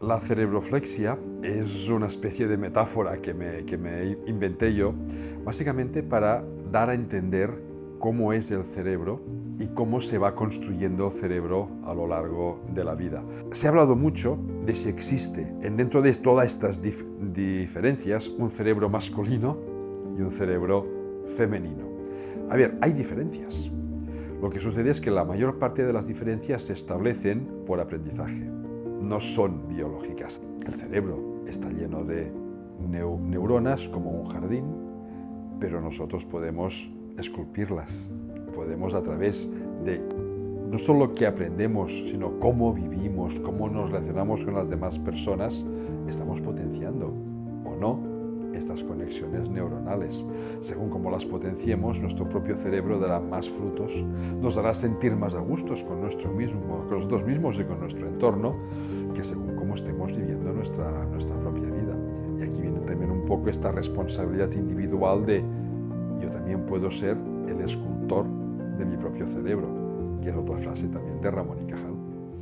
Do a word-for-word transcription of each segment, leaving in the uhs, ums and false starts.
La cerebroflexia es una especie de metáfora que me, que me inventé yo, básicamente para dar a entender cómo es el cerebro y cómo se va construyendo el cerebro a lo largo de la vida. Se ha hablado mucho de si existe, en dentro de todas estas dif diferencias, un cerebro masculino y un cerebro femenino. A ver, hay diferencias. Lo que sucede es que la mayor parte de las diferencias se establecen por aprendizaje. No son biológicas. El cerebro está lleno de neu neuronas como un jardín, pero nosotros podemos esculpirlas. Podemos a través de no solo lo que aprendemos, sino cómo vivimos, cómo nos relacionamos con las demás personas, estamos potenciando o no estas conexiones neuronales. Según cómo las potenciemos, nuestro propio cerebro dará más frutos, nos hará sentir más a gustos con, nuestro mismo, con nosotros mismos y con nuestro entorno, que según cómo estemos viviendo nuestra, nuestra propia vida. Y aquí viene también un poco esta responsabilidad individual de yo también puedo ser el escultor de mi propio cerebro, que es otra frase también de Ramón y Cajal.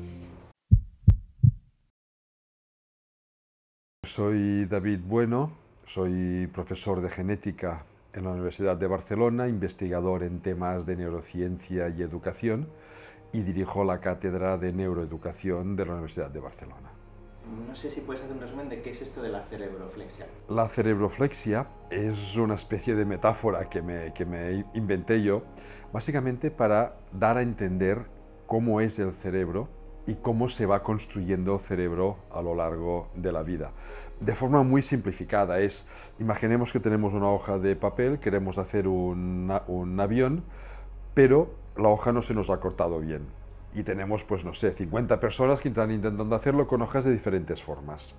Soy David Bueno, soy profesor de genética en la Universidad de Barcelona, investigador en temas de neurociencia y educación, y dirijo la cátedra de neuroeducación de la Universidad de Barcelona. No sé si puedes hacer un resumen de qué es esto de la cerebroflexia. La cerebroflexia es una especie de metáfora que me, que me inventé yo, básicamente para dar a entender cómo es el cerebro y cómo se va construyendo el cerebro a lo largo de la vida. De forma muy simplificada es, imaginemos que tenemos una hoja de papel, queremos hacer un, un avión, pero la hoja no se nos ha cortado bien. Y tenemos, pues no sé, cincuenta personas que están intentando hacerlo con hojas de diferentes formas.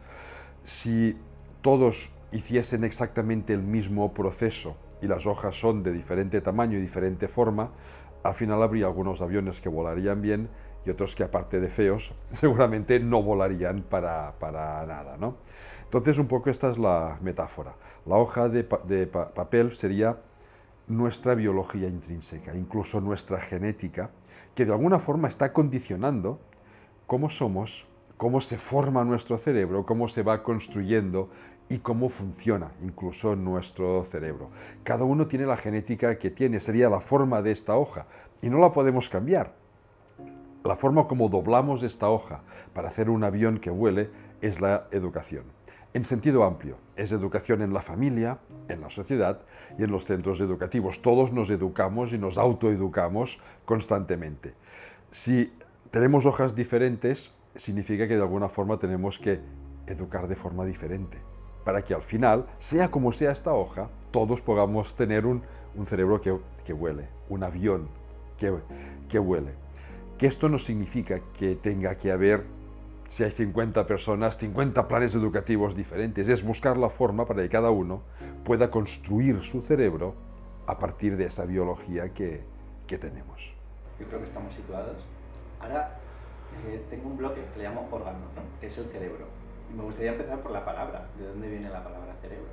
Si todos hiciesen exactamente el mismo proceso y las hojas son de diferente tamaño y diferente forma, al final habría algunos aviones que volarían bien y otros que, aparte de feos, seguramente no volarían para, para nada, ¿no? Entonces, un poco esta es la metáfora. La hoja de, pa de pa papel sería nuestra biología intrínseca, incluso nuestra genética, que de alguna forma está condicionando cómo somos, cómo se forma nuestro cerebro, cómo se va construyendo y cómo funciona incluso nuestro cerebro. Cada uno tiene la genética que tiene, sería la forma de esta hoja, y no la podemos cambiar. La forma como doblamos esta hoja para hacer un avión que vuele es la educación. En sentido amplio, es educación en la familia, en la sociedad y en los centros educativos. Todos nos educamos y nos autoeducamos constantemente. Si tenemos hojas diferentes, significa que de alguna forma tenemos que educar de forma diferente, para que al final, sea como sea esta hoja, todos podamos tener un, un cerebro que, que vuele, un avión que, que vuele. Que esto no significa que tenga que haber, si hay cincuenta personas, cincuenta planes educativos diferentes. Es buscar la forma para que cada uno pueda construir su cerebro a partir de esa biología que, que tenemos. Yo creo que estamos situados. Ahora eh, tengo un bloque que le llamo órgano, ¿no? Que es el cerebro. Y me gustaría empezar por la palabra. ¿De dónde viene la palabra cerebro?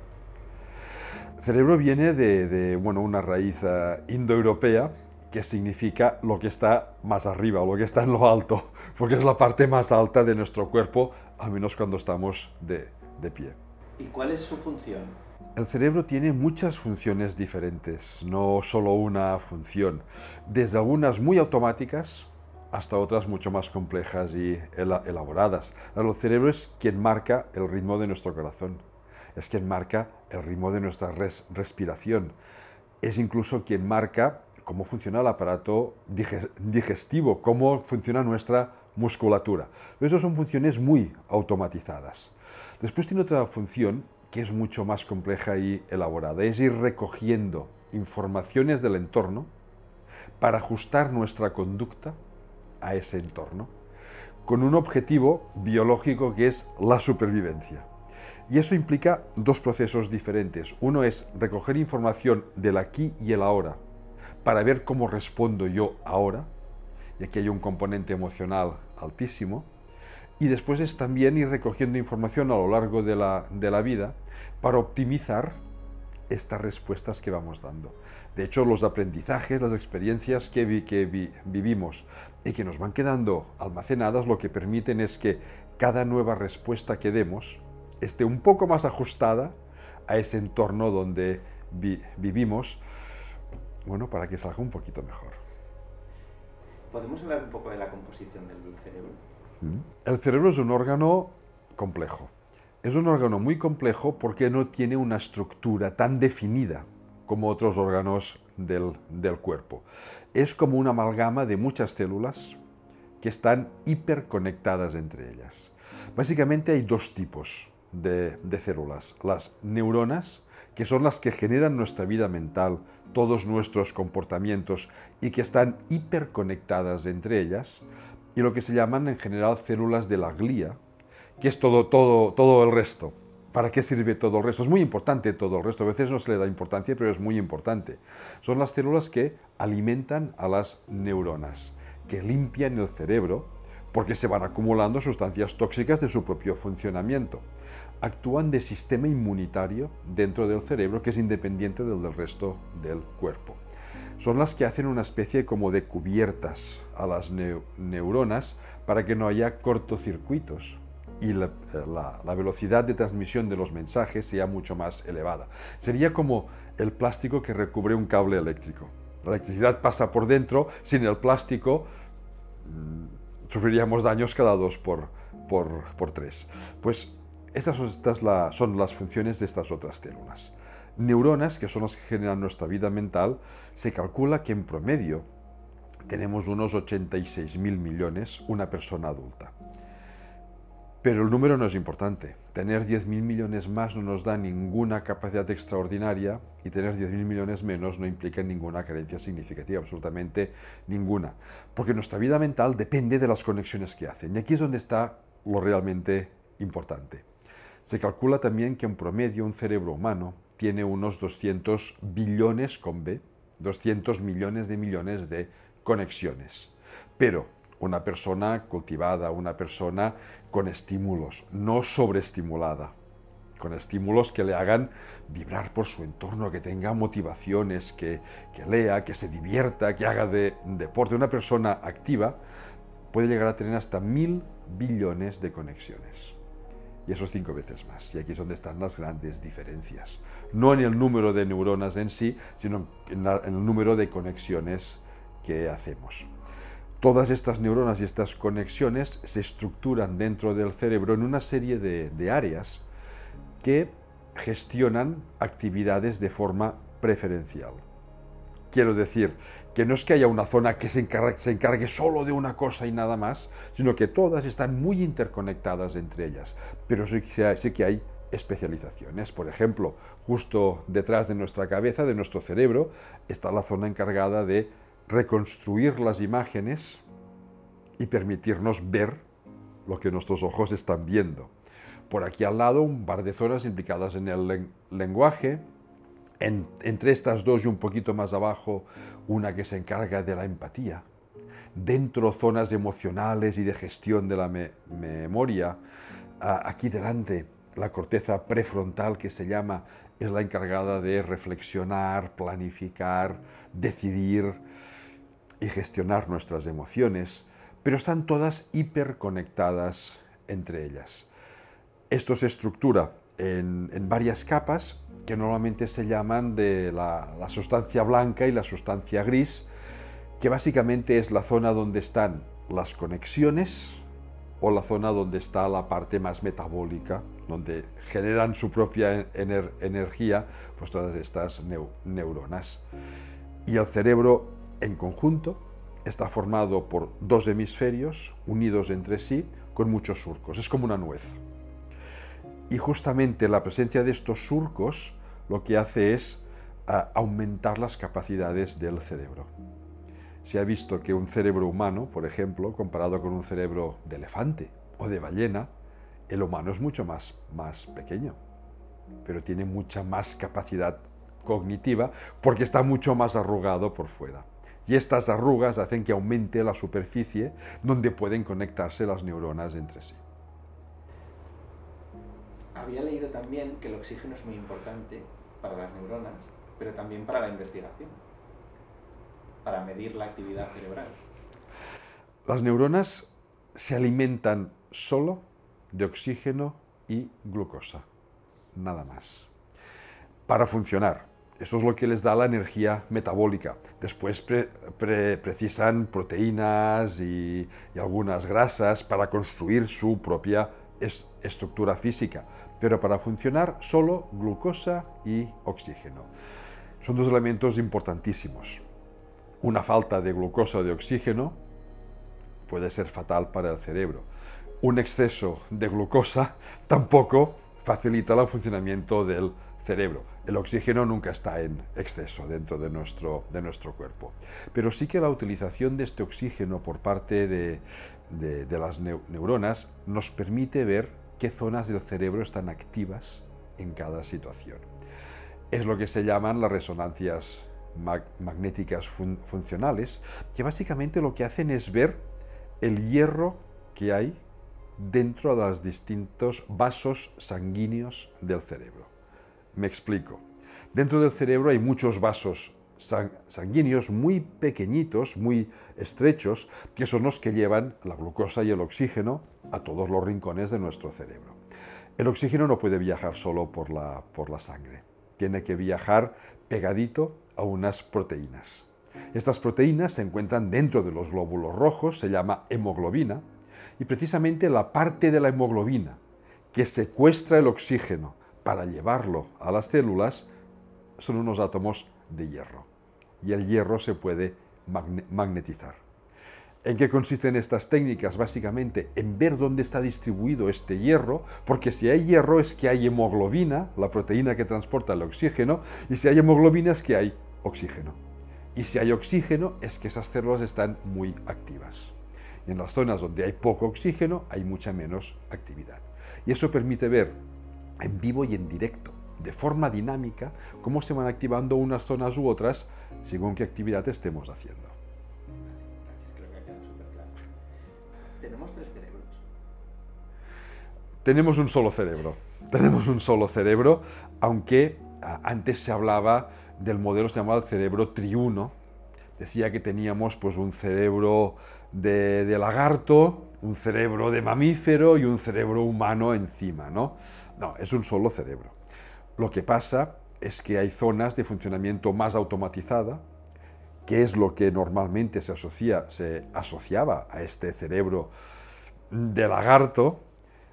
Cerebro viene de, de bueno, una raíz uh, indoeuropea, que significa lo que está más arriba, o lo que está en lo alto, porque es la parte más alta de nuestro cuerpo, al menos cuando estamos de, de pie. ¿Y cuál es su función? El cerebro tiene muchas funciones diferentes, no solo una función, desde algunas muy automáticas hasta otras mucho más complejas y elaboradas. El cerebro es quien marca el ritmo de nuestro corazón, es quien marca el ritmo de nuestra res respiración, es incluso quien marca cómo funciona el aparato digestivo, cómo funciona nuestra musculatura. Esas son funciones muy automatizadas. Después tiene otra función que es mucho más compleja y elaborada, es ir recogiendo informaciones del entorno para ajustar nuestra conducta a ese entorno, con un objetivo biológico que es la supervivencia. Y eso implica dos procesos diferentes. Uno es recoger información del aquí y el ahora, para ver cómo respondo yo ahora, y aquí hay un componente emocional altísimo, y después es también ir recogiendo información a lo largo de la, de la vida para optimizar estas respuestas que vamos dando. De hecho, los aprendizajes, las experiencias que, vi, que vi, vivimos y que nos van quedando almacenadas, lo que permiten es que cada nueva respuesta que demos esté un poco más ajustada a ese entorno donde vi vivimos, bueno, para que salga un poquito mejor. ¿Podemos hablar un poco de la composición del cerebro? El cerebro es un órgano complejo. Es un órgano muy complejo porque no tiene una estructura tan definida como otros órganos del, del cuerpo. Es como una amalgama de muchas células que están hiperconectadas entre ellas. Básicamente hay dos tipos de, de células. Las neuronas, que son las que generan nuestra vida mental, todos nuestros comportamientos y que están hiperconectadas entre ellas, y lo que se llaman en general células de la glía, que es todo, todo, todo el resto. ¿Para qué sirve todo el resto? Es muy importante todo el resto, a veces no se le da importancia, pero es muy importante. Son las células que alimentan a las neuronas, que limpian el cerebro porque se van acumulando sustancias tóxicas de su propio funcionamiento. Actúan de sistema inmunitario dentro del cerebro que es independiente del, del resto del cuerpo. Son las que hacen una especie como de cubiertas a las neu neuronas para que no haya cortocircuitos y la, la, la velocidad de transmisión de los mensajes sea mucho más elevada. Sería como el plástico que recubre un cable eléctrico. La electricidad pasa por dentro, sin el plástico mmm, sufriríamos daños cada dos por, por, por tres. Pues estas, son, estas la, son las funciones de estas otras células. Neuronas, que son las que generan nuestra vida mental, se calcula que en promedio tenemos unos ochenta y seis mil millones una persona adulta. Pero el número no es importante. Tener diez mil millones más no nos da ninguna capacidad extraordinaria y tener diez mil millones menos no implica ninguna carencia significativa, absolutamente ninguna. Porque nuestra vida mental depende de las conexiones que hacen. Y aquí es donde está lo realmente importante. Se calcula también que en promedio un cerebro humano tiene unos doscientos billones con B, doscientos millones de millones de conexiones. Pero una persona cultivada, una persona con estímulos, no sobreestimulada, con estímulos que le hagan vibrar por su entorno, que tenga motivaciones, que, que lea, que se divierta, que haga de, deporte. Una persona activa puede llegar a tener hasta mil billones de conexiones. Y eso es cinco veces más. Y aquí es donde están las grandes diferencias. No en el número de neuronas en sí, sino en, la, en el número de conexiones que hacemos. Todas estas neuronas y estas conexiones se estructuran dentro del cerebro en una serie de, de áreas que gestionan actividades de forma preferencial. Quiero decir, que no es que haya una zona que se encargue, se encargue solo de una cosa y nada más, sino que todas están muy interconectadas entre ellas, pero sí que hay, sí que hay especializaciones. Por ejemplo, justo detrás de nuestra cabeza, de nuestro cerebro, está la zona encargada de reconstruir las imágenes y permitirnos ver lo que nuestros ojos están viendo. Por aquí al lado, un par de zonas implicadas en el len lenguaje. En, entre estas dos y un poquito más abajo, una que se encarga de la empatía. Dentro, zonas emocionales y de gestión de la me memoria. Aquí delante, la corteza prefrontal, que se llama, es la encargada de reflexionar, planificar, decidir y gestionar nuestras emociones, pero están todas hiperconectadas entre ellas. Esto se estructura en, en varias capas que normalmente se llaman de la, la sustancia blanca y la sustancia gris, que básicamente es la zona donde están las conexiones o la zona donde está la parte más metabólica, donde generan su propia ener energía, pues todas estas neu neuronas. Y el cerebro en conjunto está formado por dos hemisferios unidos entre sí con muchos surcos. Es como una nuez. Y justamente la presencia de estos surcos lo que hace es uh, aumentar las capacidades del cerebro. Se ha visto que un cerebro humano, por ejemplo, comparado con un cerebro de elefante o de ballena, el humano es mucho más, más pequeño, pero tiene mucha más capacidad cognitiva porque está mucho más arrugado por fuera. Y estas arrugas hacen que aumente la superficie donde pueden conectarse las neuronas entre sí. Había leído también que el oxígeno es muy importante para las neuronas, pero también para la investigación, para medir la actividad cerebral. Las neuronas se alimentan solo de oxígeno y glucosa, nada más, para funcionar. Eso es lo que les da la energía metabólica. Después pre, pre, precisan proteínas y, y algunas grasas para construir su propia es, estructura física. Pero para funcionar, solo glucosa y oxígeno. Son dos elementos importantísimos. Una falta de glucosa o de oxígeno puede ser fatal para el cerebro. Un exceso de glucosa tampoco facilita el funcionamiento del cerebro. El oxígeno nunca está en exceso dentro de nuestro, de nuestro cuerpo. Pero sí que la utilización de este oxígeno por parte de, de, de las neuronas nos permite ver qué zonas del cerebro están activas en cada situación. Es lo que se llaman las resonancias mag magnéticas fun funcionales, que básicamente lo que hacen es ver el hierro que hay dentro de los distintos vasos sanguíneos del cerebro. Me explico. Dentro del cerebro hay muchos vasos sanguíneos muy pequeñitos, muy estrechos, que son los que llevan la glucosa y el oxígeno a todos los rincones de nuestro cerebro. El oxígeno no puede viajar solo por la, por la sangre, tiene que viajar pegadito a unas proteínas. Estas proteínas se encuentran dentro de los glóbulos rojos, se llama hemoglobina, y precisamente la parte de la hemoglobina que secuestra el oxígeno para llevarlo a las células son unos átomos de hierro. Y el hierro se puede magne magnetizar. ¿En qué consisten estas técnicas? Básicamente en ver dónde está distribuido este hierro, porque si hay hierro es que hay hemoglobina, la proteína que transporta el oxígeno, y si hay hemoglobina es que hay oxígeno. Y si hay oxígeno es que esas células están muy activas. Y en las zonas donde hay poco oxígeno hay mucha menos actividad. Y eso permite ver en vivo y en directo, de forma dinámica, cómo se van activando unas zonas u otras según qué actividad estemos haciendo. Creo que ha quedado súper claro. ¿Tenemos tres cerebros? Tenemos un solo cerebro. Tenemos un solo cerebro, aunque a, antes se hablaba del modelo que se llamaba el cerebro triuno. Decía que teníamos pues, un cerebro de, de lagarto, un cerebro de mamífero y un cerebro humano encima, ¿no? No, es un solo cerebro. Lo que pasa es que hay zonas de funcionamiento más automatizada, que es lo que normalmente se, asocia, se asociaba a este cerebro de lagarto,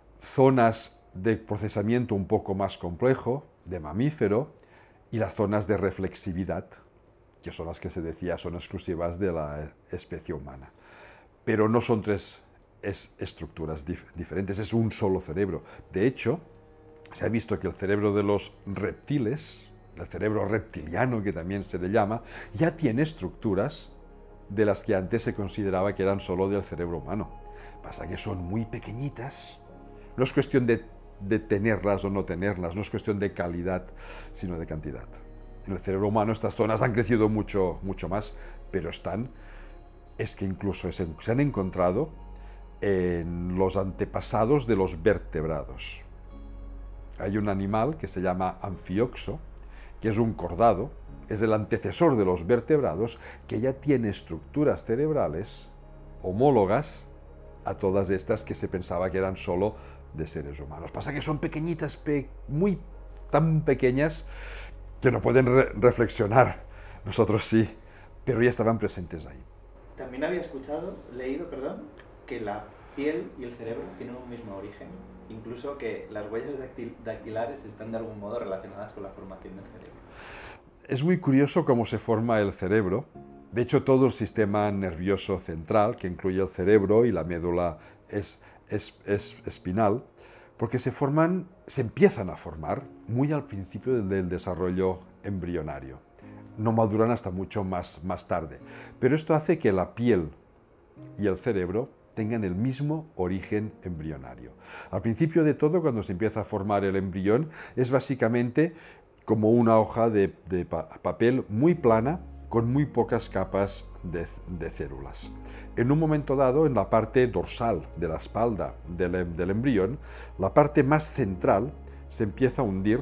zonas de procesamiento un poco más complejo, de mamífero, y las zonas de reflexividad, que son las que se decía son exclusivas de la especie humana. Pero no son tres es, estructuras dif diferentes, es un solo cerebro. De hecho, se ha visto que el cerebro de los reptiles, el cerebro reptiliano que también se le llama, ya tiene estructuras de las que antes se consideraba que eran solo del cerebro humano. Pasa que son muy pequeñitas. No es cuestión de, de tenerlas o no tenerlas, no es cuestión de calidad, sino de cantidad. En el cerebro humano estas zonas han crecido mucho, mucho más, pero están, es que incluso se, se han encontrado en los antepasados de los vertebrados. Hay un animal que se llama anfioxo, que es un cordado, es el antecesor de los vertebrados, que ya tiene estructuras cerebrales homólogas a todas estas que se pensaba que eran solo de seres humanos. Pasa que son pequeñitas, pe muy tan pequeñas, que no pueden re reflexionar. Nosotros sí, pero ya estaban presentes ahí. También había escuchado, leído, perdón, que la piel y el cerebro tienen un mismo origen. Incluso que las huellas dactilares están de algún modo relacionadas con la formación del cerebro. Es muy curioso cómo se forma el cerebro. De hecho, todo el sistema nervioso central, que incluye el cerebro y la médula es, es, es espinal, porque se forman, se empiezan a formar muy al principio del, del desarrollo embrionario. No maduran hasta mucho más, más tarde. Pero esto hace que la piel y el cerebro tengan el mismo origen embrionario. Al principio de todo, cuando se empieza a formar el embrión, es básicamente como una hoja de, de pa papel muy plana, con muy pocas capas de, de células. En un momento dado, en la parte dorsal de la espalda del, del embrión, la parte más central se empieza a hundir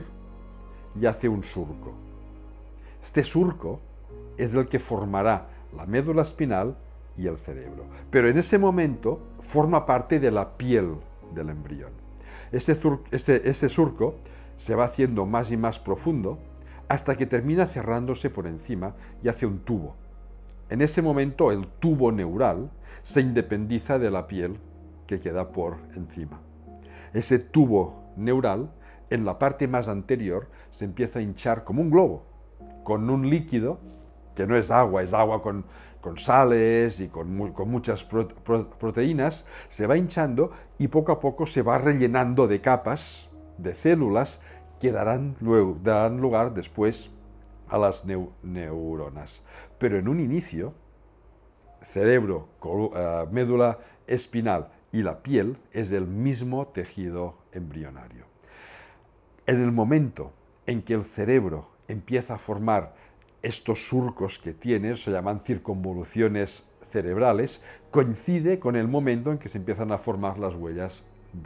y hace un surco. Este surco es el que formará la médula espinal y el cerebro. Pero en ese momento forma parte de la piel del embrión. Ese, ese, ese surco se va haciendo más y más profundo hasta que termina cerrándose por encima y hace un tubo. En ese momento el tubo neural se independiza de la piel que queda por encima. Ese tubo neural, en la parte más anterior, se empieza a hinchar como un globo, con un líquido que no es agua, es agua con, con sales y con, con muchas pro, pro, proteínas, se va hinchando y poco a poco se va rellenando de capas, de células, que darán, luego, darán lugar después a las neu, neuronas. Pero en un inicio, cerebro, uh, médula espinal y la piel es el mismo tejido embrionario. En el momento en que el cerebro empieza a formar estos surcos que tiene, se llaman circunvoluciones cerebrales, coincide con el momento en que se empiezan a formar las huellas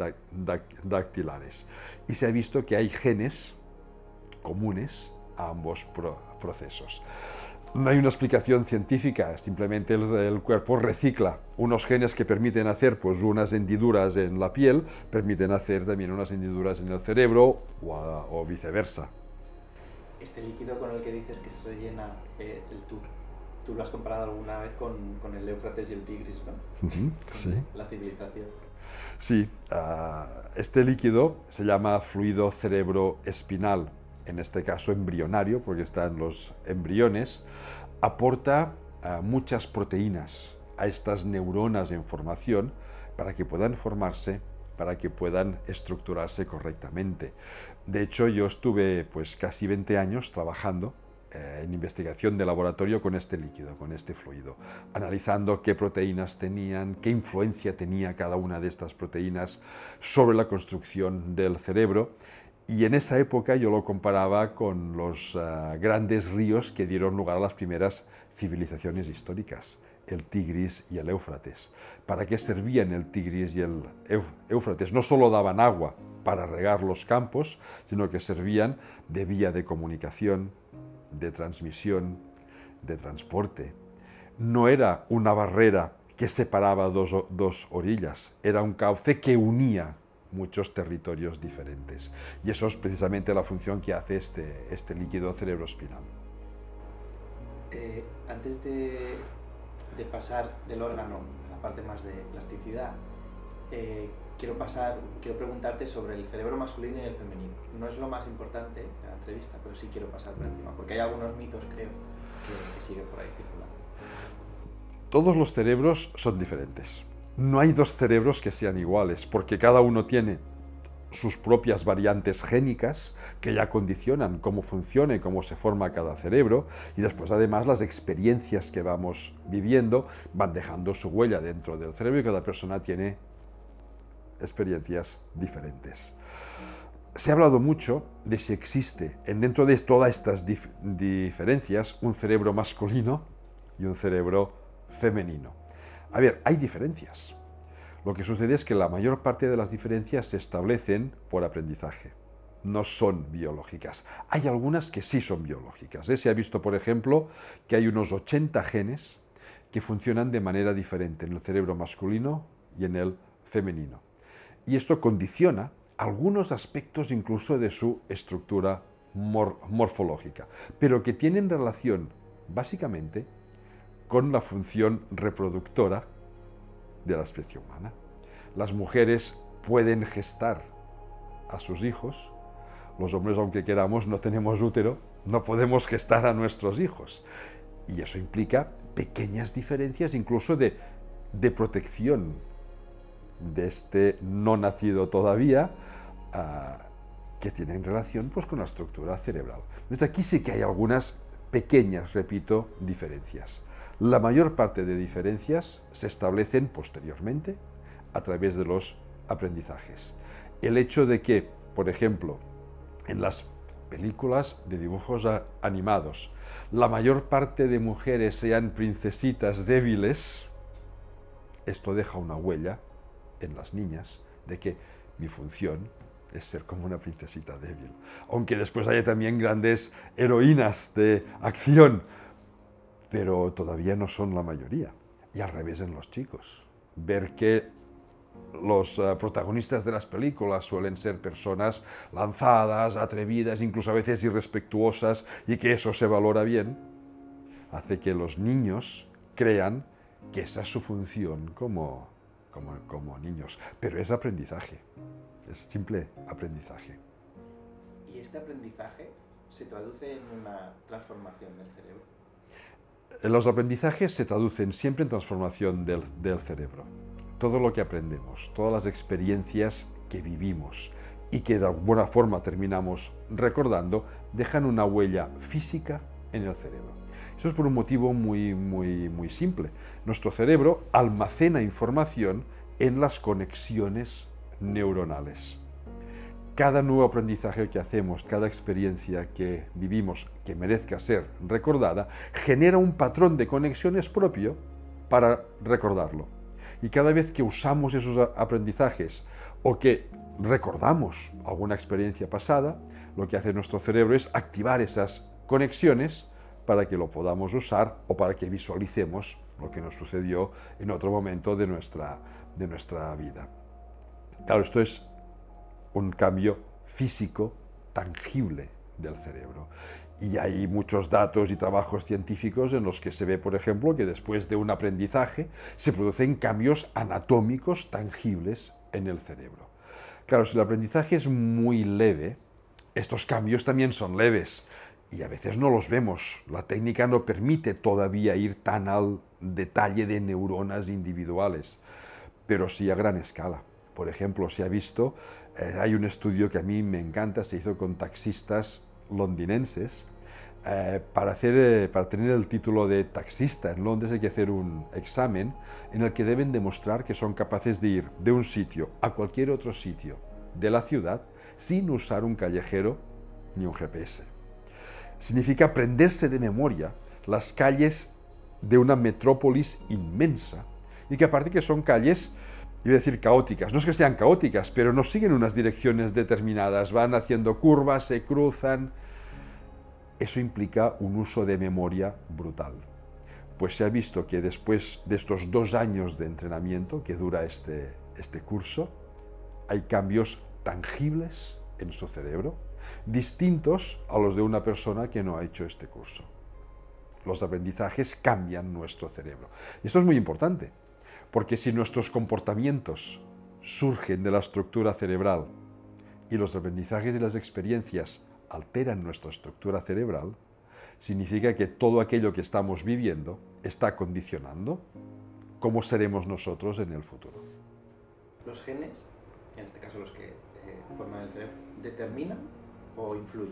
dactilares. Y se ha visto que hay genes comunes a ambos pro procesos. No hay una explicación científica, simplemente el, el cuerpo recicla unos genes que permiten hacer pues, unas hendiduras en la piel, permiten hacer también unas hendiduras en el cerebro o, a, o viceversa. Este líquido con el que dices que se rellena eh, el tubo, tú lo has comparado alguna vez con, con el Éufrates y el Tigris, ¿no? Uh-huh, sí. La civilización. Sí, uh, este líquido se llama fluido cerebroespinal, en este caso embrionario, porque está en los embriones, aporta uh, muchas proteínas a estas neuronas en formación para que puedan formarse, para que puedan estructurarse correctamente. De hecho, yo estuve pues casi veinte años trabajando eh, en investigación de laboratorio con este líquido, con este fluido, analizando qué proteínas tenían, qué influencia tenía cada una de estas proteínas sobre la construcción del cerebro. Y en esa época yo lo comparaba con los uh, grandes ríos que dieron lugar a las primeras civilizaciones históricas, el Tigris y el Éufrates. ¿Para qué servían el Tigris y el Éufrates? No solo daban agua para regar los campos, sino que servían de vía de comunicación, de transmisión, de transporte. No era una barrera que separaba dos, dos orillas, era un cauce que unía muchos territorios diferentes. Y eso es precisamente la función que hace este, este líquido cerebroespinal. Eh, antes de, de pasar del órgano a la parte más de plasticidad, eh, quiero pasar, quiero preguntarte sobre el cerebro masculino y el femenino. No es lo más importante de la entrevista, pero sí quiero pasar por encima, porque hay algunos mitos, creo, que, que siguen por ahí circulando. Todos los cerebros son diferentes. No hay dos cerebros que sean iguales, porque cada uno tiene sus propias variantes génicas que ya condicionan cómo funciona y cómo se forma cada cerebro, y después además las experiencias que vamos viviendo van dejando su huella dentro del cerebro y cada persona tiene experiencias diferentes. Se ha hablado mucho de si existe dentro de todas estas dif diferencias un cerebro masculino y un cerebro femenino. A ver, hay diferencias. Lo que sucede es que la mayor parte de las diferencias se establecen por aprendizaje, no son biológicas. Hay algunas que sí son biológicas, ¿eh? Se ha visto, por ejemplo, que hay unos ochenta genes que funcionan de manera diferente en el cerebro masculino y en el femenino. Y esto condiciona algunos aspectos incluso de su estructura mor morfológica, pero que tienen relación básicamente con la función reproductora de la especie humana. Las mujeres pueden gestar a sus hijos, los hombres, aunque queramos, no tenemos útero, no podemos gestar a nuestros hijos. Y eso implica pequeñas diferencias incluso de, de protección de este no nacido todavía, uh, que tienen relación pues, con la estructura cerebral. Desde aquí sí que hay algunas pequeñas, repito, diferencias. La mayor parte de diferencias se establecen posteriormente a través de los aprendizajes. El hecho de que, por ejemplo, en las películas de dibujos animados, la mayor parte de mujeres sean princesitas débiles, esto deja una huella en las niñas de que mi función es ser como una princesita débil. Aunque después haya también grandes heroínas de acción, pero todavía no son la mayoría. Y al revés en los chicos. Ver que los uh, protagonistas de las películas suelen ser personas lanzadas, atrevidas, incluso a veces irrespetuosas, y que eso se valora bien, hace que los niños crean que esa es su función como, como, como niños. Pero es aprendizaje, es simple aprendizaje. ¿Y este aprendizaje se traduce en una transformación del cerebro? Los aprendizajes se traducen siempre en transformación del, del cerebro. Todo lo que aprendemos, todas las experiencias que vivimos y que de alguna forma terminamos recordando, dejan una huella física en el cerebro. Eso es por un motivo muy, muy, muy simple. Nuestro cerebro almacena información en las conexiones neuronales. Cada nuevo aprendizaje que hacemos, cada experiencia que vivimos que merezca ser recordada, genera un patrón de conexiones propio para recordarlo. Y cada vez que usamos esos aprendizajes o que recordamos alguna experiencia pasada, lo que hace nuestro cerebro es activar esas conexiones para que lo podamos usar o para que visualicemos lo que nos sucedió en otro momento de nuestra, de nuestra vida. Claro, esto es un cambio físico tangible del cerebro. Y hay muchos datos y trabajos científicos en los que se ve, por ejemplo, que después de un aprendizaje se producen cambios anatómicos tangibles en el cerebro. Claro, si el aprendizaje es muy leve, estos cambios también son leves y a veces no los vemos. La técnica no permite todavía ir tan al detalle de neuronas individuales, pero sí a gran escala. Por ejemplo, se ha visto, eh, hay un estudio que a mí me encanta, se hizo con taxistas londinenses. Eh, para, hacer, eh, para tener el título de taxista en Londres hay que hacer un examen en el que deben demostrar que son capaces de ir de un sitio a cualquier otro sitio de la ciudad sin usar un callejero ni un G P S. Significa aprenderse de memoria las calles de una metrópolis inmensa y que aparte que son calles, iba a decir caóticas, no es que sean caóticas, pero no siguen unas direcciones determinadas, van haciendo curvas, se cruzan. Eso implica un uso de memoria brutal. Pues se ha visto que después de estos dos años de entrenamiento que dura este, este curso, hay cambios tangibles en su cerebro, distintos a los de una persona que no ha hecho este curso. Los aprendizajes cambian nuestro cerebro. Y esto es muy importante, porque si nuestros comportamientos surgen de la estructura cerebral y los aprendizajes y las experiencias alteran nuestra estructura cerebral, significa que todo aquello que estamos viviendo está condicionando cómo seremos nosotros en el futuro. ¿Los genes, en este caso los que eh, forman el cerebro, determinan o influyen?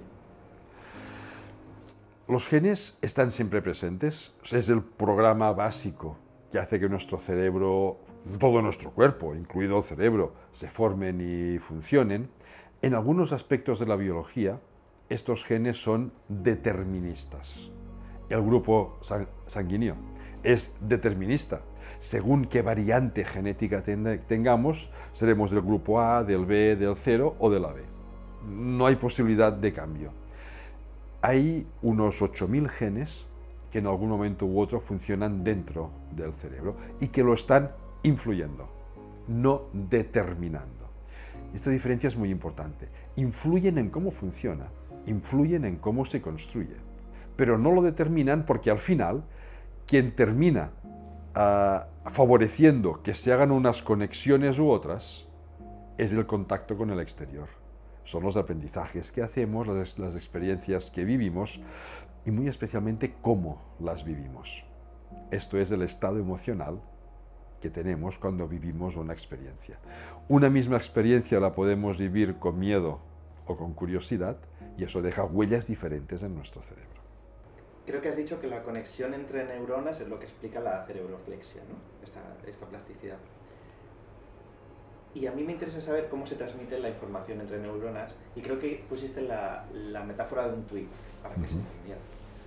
Los genes están siempre presentes, es el programa básico que hace que nuestro cerebro, todo nuestro cuerpo, incluido el cerebro, se formen y funcionen. En algunos aspectos de la biología, estos genes son deterministas. El grupo sanguíneo es determinista. Según qué variante genética tengamos, seremos del grupo A, del B, del cero o del A B. No hay posibilidad de cambio. Hay unos ocho mil genes que en algún momento u otro funcionan dentro del cerebro y que lo están influyendo, no determinando. Esta diferencia es muy importante. Influyen en cómo funciona, influyen en cómo se construye, pero no lo determinan porque al final quien termina uh, favoreciendo que se hagan unas conexiones u otras es el contacto con el exterior. Son los aprendizajes que hacemos, las, las experiencias que vivimos y muy especialmente cómo las vivimos. Esto es el estado emocional que tenemos cuando vivimos una experiencia. Una misma experiencia la podemos vivir con miedo o con curiosidad y eso deja huellas diferentes en nuestro cerebro. Creo que has dicho que la conexión entre neuronas es lo que explica la cerebroflexia, ¿no? Esta, esta plasticidad. Y a mí me interesa saber cómo se transmite la información entre neuronas y creo que pusiste la, la metáfora de un tuit para que uh-huh. se entendiera.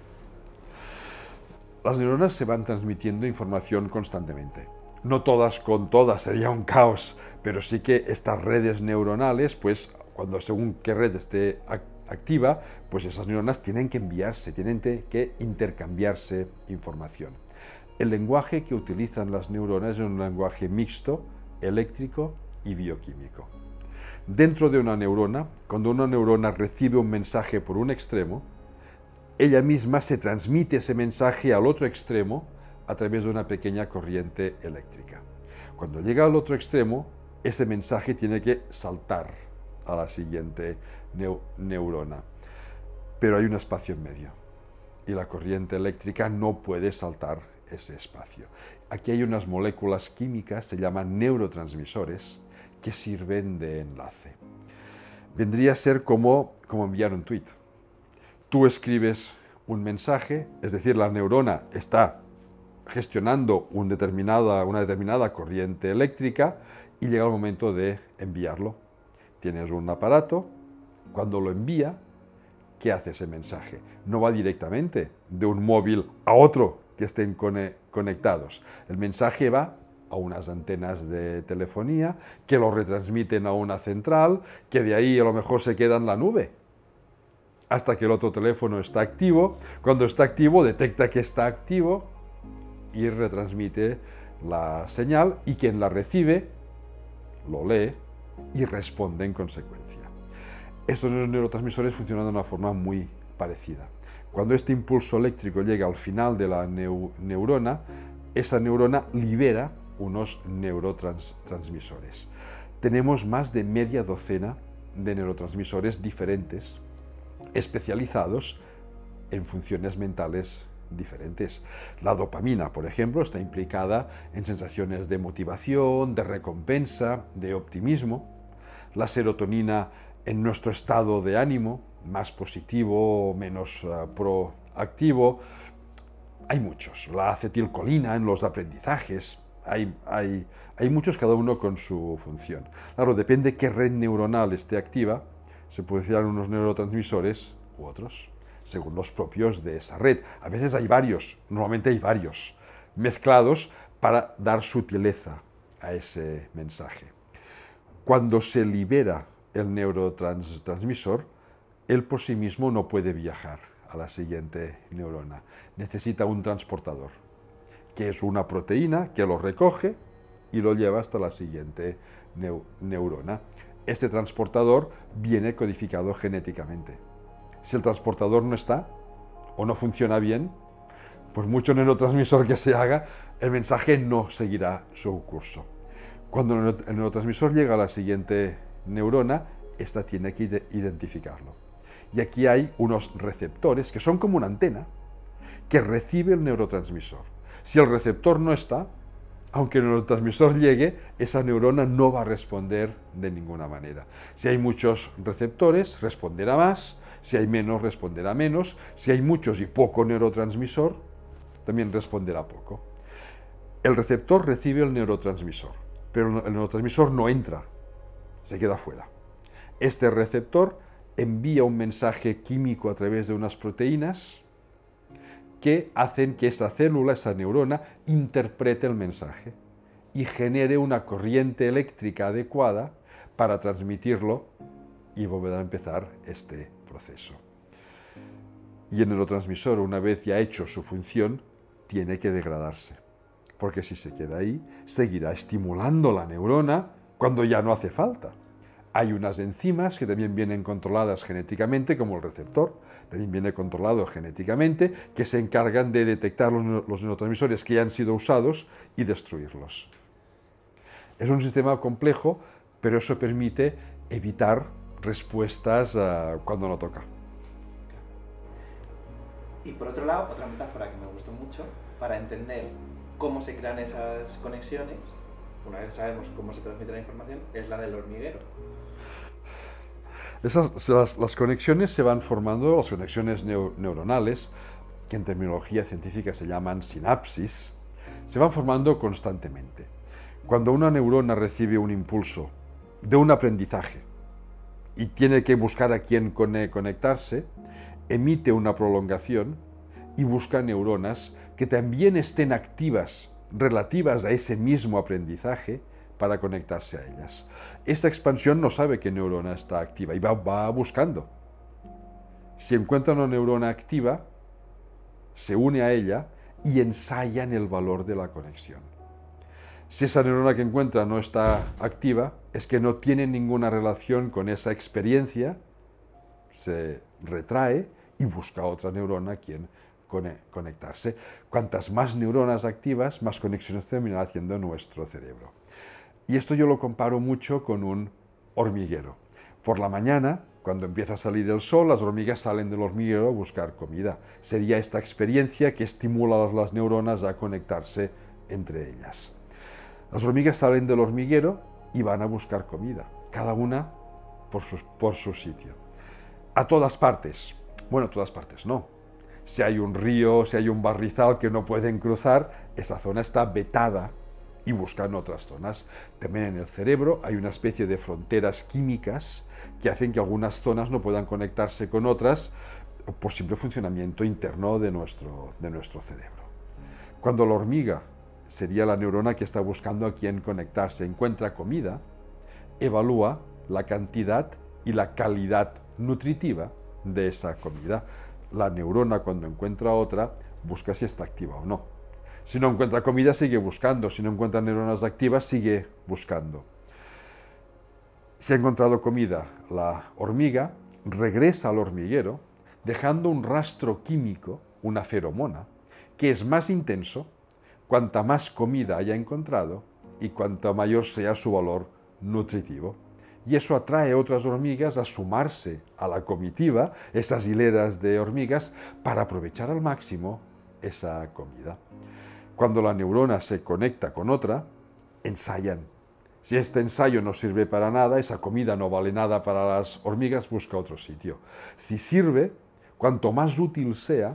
Las neuronas se van transmitiendo información constantemente. No todas con todas, sería un caos, pero sí que estas redes neuronales, pues cuando según qué red esté activa, pues esas neuronas tienen que enviarse, tienen que intercambiarse información. El lenguaje que utilizan las neuronas es un lenguaje mixto eléctrico y bioquímico. Dentro de una neurona, cuando una neurona recibe un mensaje por un extremo, ella misma se transmite ese mensaje al otro extremo a través de una pequeña corriente eléctrica. Cuando llega al otro extremo, ese mensaje tiene que saltar a la siguiente neu neurona. Pero hay un espacio en medio y la corriente eléctrica no puede saltar ese espacio. Aquí hay unas moléculas químicas, se llaman neurotransmisores, que sirven de enlace. Vendría a ser como, como enviar un tweet. Tú escribes un mensaje, es decir, la neurona está gestionando un determinada, una determinada corriente eléctrica y llega el momento de enviarlo. Tienes un aparato, cuando lo envía, ¿qué hace ese mensaje? No va directamente de un móvil a otro que estén conectados. El mensaje va a unas antenas de telefonía que lo retransmiten a una central, que de ahí a lo mejor se queda en la nube hasta que el otro teléfono está activo. Cuando está activo, detecta que está activo y retransmite la señal, y quien la recibe lo lee y responde en consecuencia. Estos neurotransmisores funcionan de una forma muy parecida. Cuando este impulso eléctrico llega al final de la neu neurona, esa neurona libera unos neurotransmisores. Tenemos más de media docena de neurotransmisores diferentes, especializados en funciones mentales diferentes. La dopamina, por ejemplo, está implicada en sensaciones de motivación, de recompensa, de optimismo. La serotonina en nuestro estado de ánimo, más positivo o menos uh, proactivo. Hay muchos. La acetilcolina en los aprendizajes. Hay, hay, hay muchos, cada uno con su función. Claro, depende qué red neuronal esté activa, se producirán unos neurotransmisores u otros, según los propios de esa red. A veces hay varios, normalmente hay varios, mezclados para dar sutileza a ese mensaje. Cuando se libera el neurotransmisor, él por sí mismo no puede viajar a la siguiente neurona. Necesita un transportador, que es una proteína que lo recoge y lo lleva hasta la siguiente neu neurona. Este transportador viene codificado genéticamente. Si el transportador no está o no funciona bien, pues mucho neurotransmisor que se haga, el mensaje no seguirá su curso. Cuando el neurotransmisor llega a la siguiente neurona, esta tiene que identificarlo. Y aquí hay unos receptores que son como una antena que recibe el neurotransmisor. Si el receptor no está, aunque el neurotransmisor llegue, esa neurona no va a responder de ninguna manera. Si hay muchos receptores, responderá más. Si hay menos, responderá menos. Si hay muchos y poco neurotransmisor, también responderá poco. El receptor recibe el neurotransmisor, pero el neurotransmisor no entra, se queda fuera. Este receptor envía un mensaje químico a través de unas proteínas que hacen que esa célula, esa neurona, interprete el mensaje y genere una corriente eléctrica adecuada para transmitirlo y volver a empezar este proceso. Y el neurotransmisor, una vez ya hecho su función, tiene que degradarse, porque si se queda ahí, seguirá estimulando la neurona cuando ya no hace falta. Hay unas enzimas que también vienen controladas genéticamente, como el receptor, también viene controlado genéticamente, que se encargan de detectar los, los neurotransmisores que ya han sido usados y destruirlos. Es un sistema complejo, pero eso permite evitar respuestas uh, cuando no toca. Y por otro lado, otra metáfora que me gustó mucho, para entender cómo se crean esas conexiones, una vez sabemos cómo se transmite la información, es la del hormiguero. Esas, las, las conexiones se van formando, las conexiones neu, neuronales, que en terminología científica se llaman sinapsis, se van formando constantemente. Cuando una neurona recibe un impulso de un aprendizaje y tiene que buscar a quién conectarse, emite una prolongación y busca neuronas que también estén activas relativas a ese mismo aprendizaje para conectarse a ellas. Esta expansión no sabe qué neurona está activa y va, va buscando. Si encuentra una neurona activa, se une a ella y ensayan el valor de la conexión. Si esa neurona que encuentra no está activa, es que no tiene ninguna relación con esa experiencia, se retrae y busca otra neurona a quien conectarse. Cuantas más neuronas activas, más conexiones termina haciendo nuestro cerebro. Y esto yo lo comparo mucho con un hormiguero. Por la mañana, cuando empieza a salir el sol, las hormigas salen del hormiguero a buscar comida. Sería esta experiencia que estimula a las neuronas a conectarse entre ellas. Las hormigas salen del hormiguero y van a buscar comida, cada una por su, por su sitio. A todas partes. Bueno, a todas partes no. Si hay un río, si hay un barrizal que no pueden cruzar, esa zona está vetada y buscan otras zonas. También en el cerebro hay una especie de fronteras químicas que hacen que algunas zonas no puedan conectarse con otras por simple funcionamiento interno de nuestro, de nuestro cerebro. Cuando la hormiga, sería la neurona que está buscando a quién conectarse, encuentra comida, evalúa la cantidad y la calidad nutritiva de esa comida. La neurona, cuando encuentra otra, busca si está activa o no. Si no encuentra comida, sigue buscando. Si no encuentra neuronas activas, sigue buscando. Si ha encontrado comida, la hormiga regresa al hormiguero, dejando un rastro químico, una feromona, que es más intenso cuanta más comida haya encontrado y cuanto mayor sea su valor nutritivo. Y eso atrae a otras hormigas a sumarse a la comitiva, esas hileras de hormigas, para aprovechar al máximo esa comida. Cuando la neurona se conecta con otra, ensayan. Si este ensayo no sirve para nada, esa comida no vale nada para las hormigas, busca otro sitio. Si sirve, cuanto más útil sea,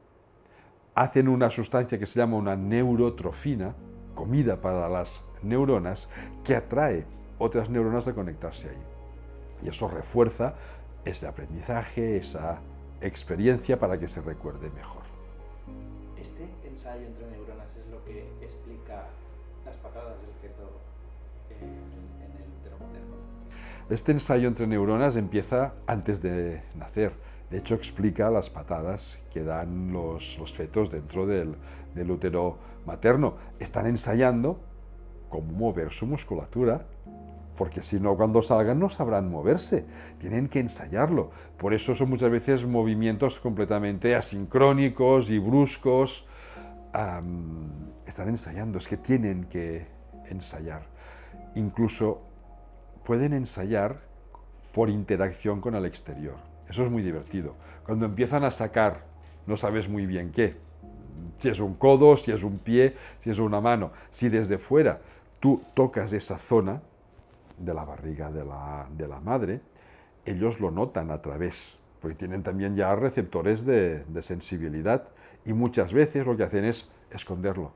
hacen una sustancia que se llama una neurotrofina, comida para las neuronas, que atrae otras neuronas a conectarse ahí. Y eso refuerza ese aprendizaje, esa experiencia para que se recuerde mejor. Este ensayo entre neuronas es lo que explica las patadas del feto en, en el útero materno. Este ensayo entre neuronas empieza antes de nacer. De hecho, explica las patadas que dan los, los fetos dentro del, del útero materno. Están ensayando cómo mover su musculatura, porque si no, cuando salgan no sabrán moverse. Tienen que ensayarlo. Por eso son muchas veces movimientos completamente asincrónicos y bruscos. Um, están ensayando, es que tienen que ensayar. Incluso pueden ensayar por interacción con el exterior. Eso es muy divertido. Cuando empiezan a sacar, no sabes muy bien qué. Si es un codo, si es un pie, si es una mano. Si desde fuera tú tocas esa zona de la barriga de la, de la madre, ellos lo notan a través, porque tienen también ya receptores de, de sensibilidad, y muchas veces lo que hacen es esconderlo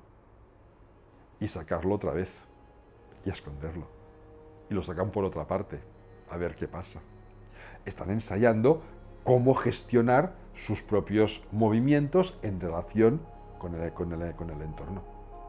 y sacarlo otra vez y esconderlo. Y lo sacan por otra parte, a ver qué pasa. Están ensayando cómo gestionar sus propios movimientos en relación con el, con el, con el entorno.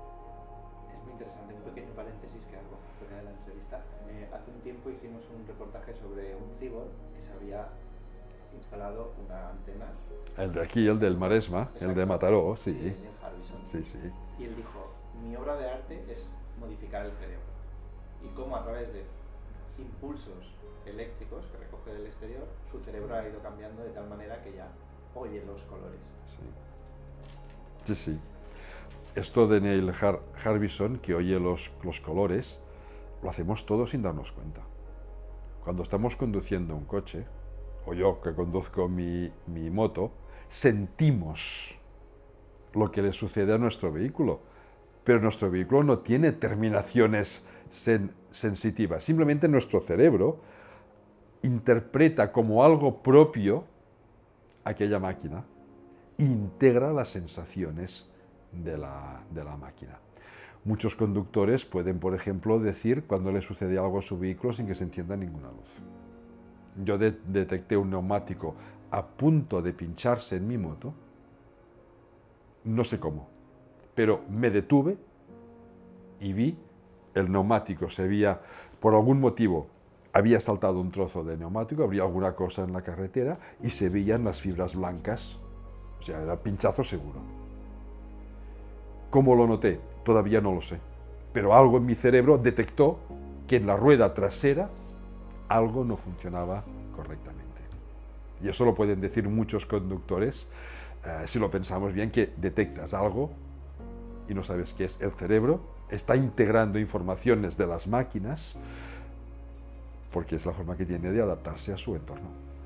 Es muy interesante, un pequeño paréntesis que hago fuera de la entrevista. Eh, hace un tiempo hicimos un reportaje sobre un cibor que se había instalado una antena. El de aquí, el del Maresma, exacto, el de Mataró, sí. Sí, el Harbison. Sí, sí. Y él dijo, mi obra de arte es modificar el cerebro. Y cómo a través de impulsos eléctricos que recoge del exterior, su cerebro ha ido cambiando de tal manera que ya oye los colores. Sí, sí. sí. Esto de Neil Har Harbison, que oye los, los colores, lo hacemos todos sin darnos cuenta. Cuando estamos conduciendo un coche, o yo que conduzco mi, mi moto, sentimos lo que le sucede a nuestro vehículo, pero nuestro vehículo no tiene terminaciones sen sensitivas, simplemente nuestro cerebro interpreta como algo propio aquella máquina e integra las sensaciones de la, de la máquina. Muchos conductores pueden, por ejemplo, decir cuando le sucede algo a su vehículo sin que se encienda ninguna luz. Yo de detecté un neumático a punto de pincharse en mi moto, no sé cómo, pero me detuve y vi el neumático, se veía, por algún motivo, había saltado un trozo de neumático, habría alguna cosa en la carretera y se veían las fibras blancas, o sea, era pinchazo seguro. ¿Cómo lo noté? Todavía no lo sé, pero algo en mi cerebro detectó que en la rueda trasera algo no funcionaba correctamente. Y eso lo pueden decir muchos conductores, eh, si lo pensamos bien, que detectas algo y no sabes qué es. El cerebro está integrando informaciones de las máquinas porque es la forma que tiene de adaptarse a su entorno.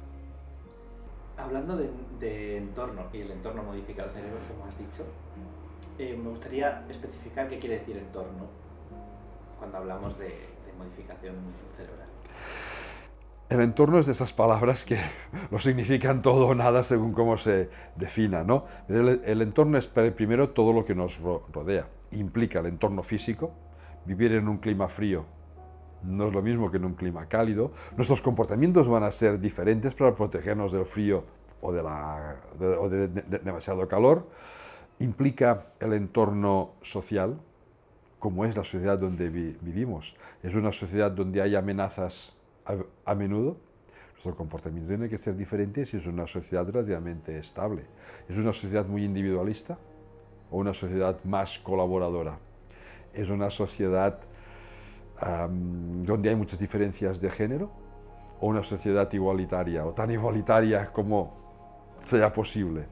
Hablando de, de entorno, y el entorno modifica el cerebro, como has dicho, eh, me gustaría especificar qué quiere decir entorno cuando hablamos de, de modificación cerebral. El entorno es de esas palabras que no significan todo o nada según cómo se defina, ¿no? El, el entorno es primero todo lo que nos rodea. Implica el entorno físico. Vivir en un clima frío no es lo mismo que en un clima cálido. Nuestros comportamientos van a ser diferentes para protegernos del frío o de, la, de, o de, de, de demasiado calor. Implica el entorno social, como es la sociedad donde vi, vivimos. Es una sociedad donde hay amenazas a, a menudo. Nuestro comportamiento tiene que ser diferente si es una sociedad relativamente estable. ¿Es una sociedad muy individualista o una sociedad más colaboradora? ¿Es una sociedad um, donde hay muchas diferencias de género o una sociedad igualitaria o tan igualitaria como sea posible?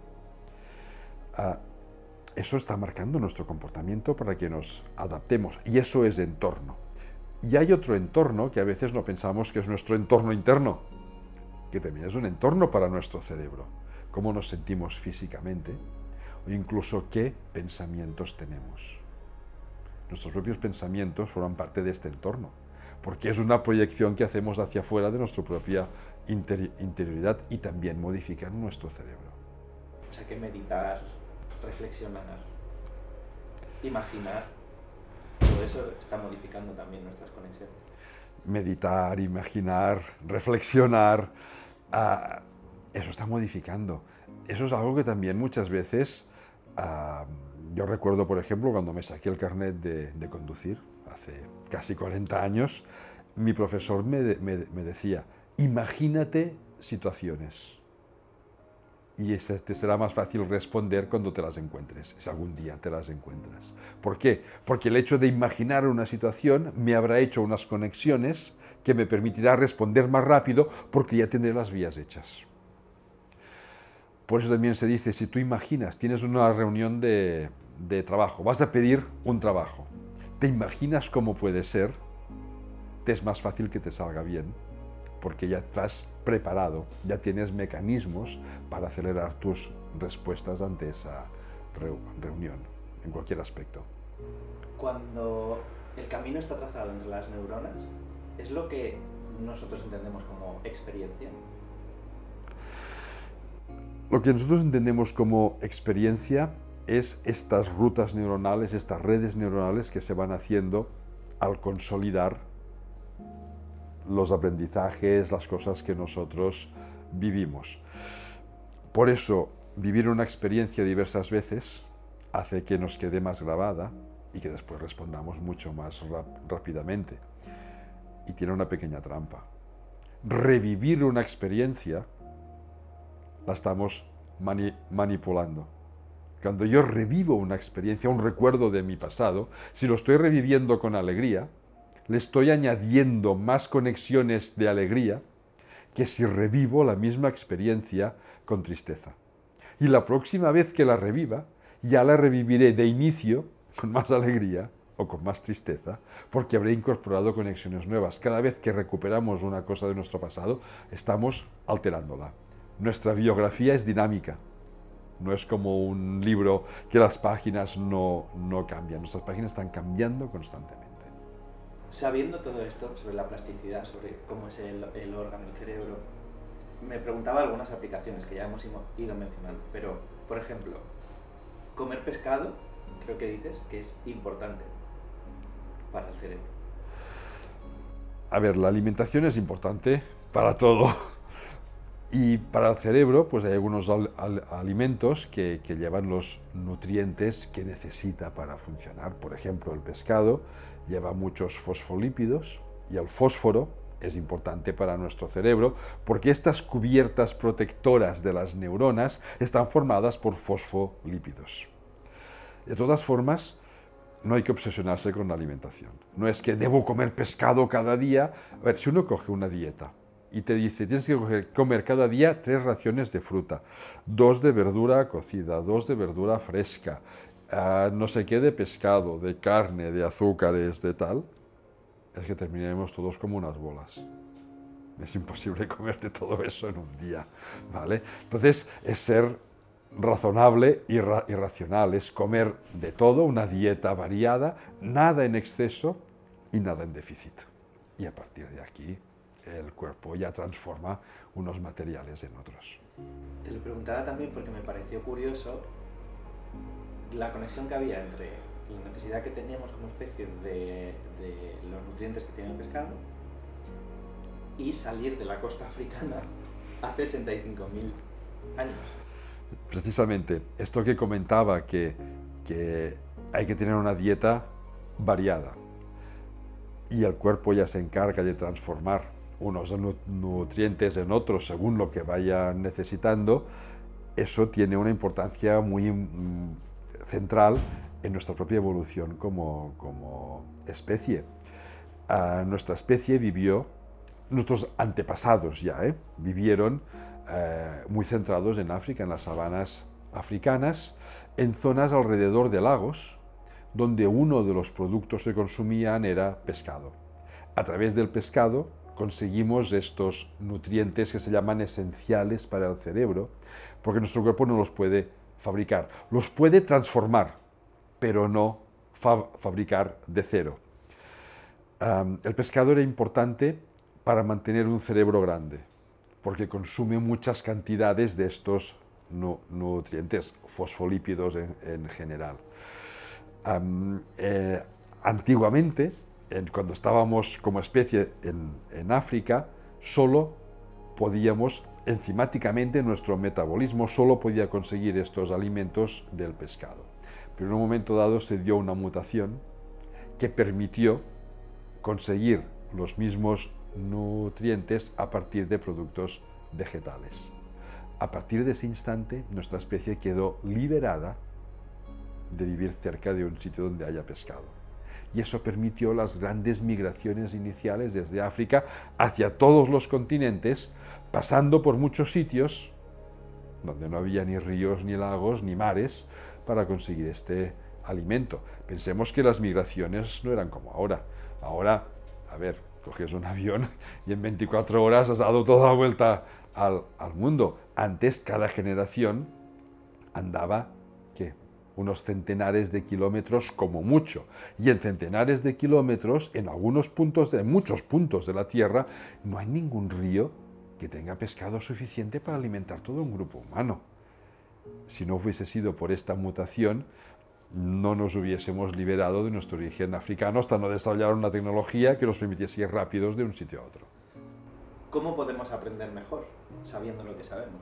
Uh, eso está marcando nuestro comportamiento para que nos adaptemos, y eso es entorno. Y hay otro entorno que a veces no pensamos que es nuestro entorno interno, que también es un entorno para nuestro cerebro, cómo nos sentimos físicamente o incluso qué pensamientos tenemos. Nuestros propios pensamientos forman parte de este entorno, porque es una proyección que hacemos hacia afuera de nuestra propia interi- interioridad y también modifican nuestro cerebro. O sea que meditar, reflexionar, imaginar, todo eso está modificando también nuestras conexiones. Meditar, imaginar, reflexionar, uh, eso está modificando. Eso es algo que también muchas veces, uh, yo recuerdo, por ejemplo, cuando me saqué el carnet de, de conducir, hace casi cuarenta años, mi profesor me, de, me, me decía, imagínate situaciones. Y te será más fácil responder cuando te las encuentres, si algún día te las encuentras. ¿Por qué? Porque el hecho de imaginar una situación me habrá hecho unas conexiones que me permitirá responder más rápido porque ya tendré las vías hechas. Por eso también se dice, si tú imaginas, tienes una reunión de, de trabajo, vas a pedir un trabajo, te imaginas cómo puede ser, te es más fácil que te salga bien, porque ya estás preparado, ya tienes mecanismos para acelerar tus respuestas ante esa reunión, en cualquier aspecto. Cuando el camino está trazado entre las neuronas, ¿es lo que nosotros entendemos como experiencia? Lo que nosotros entendemos como experiencia es estas rutas neuronales, estas redes neuronales que se van haciendo al consolidar los aprendizajes, las cosas que nosotros vivimos. Por eso, vivir una experiencia diversas veces hace que nos quede más grabada y que después respondamos mucho más rap- rápidamente. Y tiene una pequeña trampa. Revivir una experiencia la estamos mani- manipulando. Cuando yo revivo una experiencia, un recuerdo de mi pasado, si lo estoy reviviendo con alegría, le estoy añadiendo más conexiones de alegría que si revivo la misma experiencia con tristeza. Y la próxima vez que la reviva, ya la reviviré de inicio con más alegría o con más tristeza, porque habré incorporado conexiones nuevas. Cada vez que recuperamos una cosa de nuestro pasado, estamos alterándola. Nuestra biografía es dinámica. No es como un libro que las páginas no, no cambian. Nuestras páginas están cambiando constantemente. Sabiendo todo esto sobre la plasticidad, sobre cómo es el, el órgano, el cerebro, me preguntaba algunas aplicaciones que ya hemos ido mencionando, pero, por ejemplo, comer pescado, creo que dices que es importante para el cerebro. A ver, la alimentación es importante para todo. Y para el cerebro, pues hay algunos al, al, alimentos que, que llevan los nutrientes que necesita para funcionar. Por ejemplo, el pescado lleva muchos fosfolípidos y el fósforo es importante para nuestro cerebro porque estas cubiertas protectoras de las neuronas están formadas por fosfolípidos. De todas formas, no hay que obsesionarse con la alimentación. No es que debo comer pescado cada día. A ver, si uno coge una dieta y te dice, tienes que coger, comer cada día tres raciones de fruta, dos de verdura cocida, dos de verdura fresca, uh, no sé qué de pescado, de carne, de azúcares, de tal, es que terminaremos todos como unas bolas. Es imposible comerte todo eso en un día, ¿vale? Entonces, es ser razonable y, ra y racional, es comer de todo, una dieta variada, nada en exceso y nada en déficit. Y a partir de aquí, el cuerpo ya transforma unos materiales en otros. Te lo preguntaba también porque me pareció curioso la conexión que había entre la necesidad que teníamos como especie de, de los nutrientes que tiene el pescado y salir de la costa africana hace ochenta y cinco mil años. Precisamente, esto que comentaba, que, que hay que tener una dieta variada y el cuerpo ya se encarga de transformar unos nutrientes en otros según lo que vaya necesitando, eso tiene una importancia muy mm, central en nuestra propia evolución como, como especie. Uh, nuestra especie vivió, nuestros antepasados ya, ¿eh? vivieron eh, muy centrados en África, en las sabanas africanas, en zonas alrededor de lagos, donde uno de los productos que consumían era pescado. A través del pescado conseguimos estos nutrientes que se llaman esenciales para el cerebro, porque nuestro cuerpo no los puede fabricar. Los puede transformar, pero no fa fabricar de cero. Um, el pescado era importante para mantener un cerebro grande, porque consume muchas cantidades de estos nu nutrientes, fosfolípidos en, en general. Um, eh, antiguamente, en, cuando estábamos como especie en, en África, solo podíamos, enzimáticamente, nuestro metabolismo solo podía conseguir estos alimentos del pescado. Pero en un momento dado se dio una mutación que permitió conseguir los mismos nutrientes a partir de productos vegetales. A partir de ese instante, nuestra especie quedó liberada de vivir cerca de un sitio donde haya pescado. Y eso permitió las grandes migraciones iniciales desde África hacia todos los continentes, pasando por muchos sitios donde no había ni ríos, ni lagos, ni mares, para conseguir este alimento. Pensemos que las migraciones no eran como ahora. Ahora, a ver, coges un avión y en veinticuatro horas has dado toda la vuelta al, al mundo. Antes, cada generación andaba, ¿qué? Unos centenares de kilómetros como mucho. Y en centenares de kilómetros, en algunos puntos, de muchos puntos de la Tierra, no hay ningún río que tenga pescado suficiente para alimentar todo un grupo humano. Si no hubiese sido por esta mutación, no nos hubiésemos liberado de nuestro origen africano hasta no desarrollar una tecnología que nos permitiese ir rápidos de un sitio a otro. ¿Cómo podemos aprender mejor, sabiendo lo que sabemos?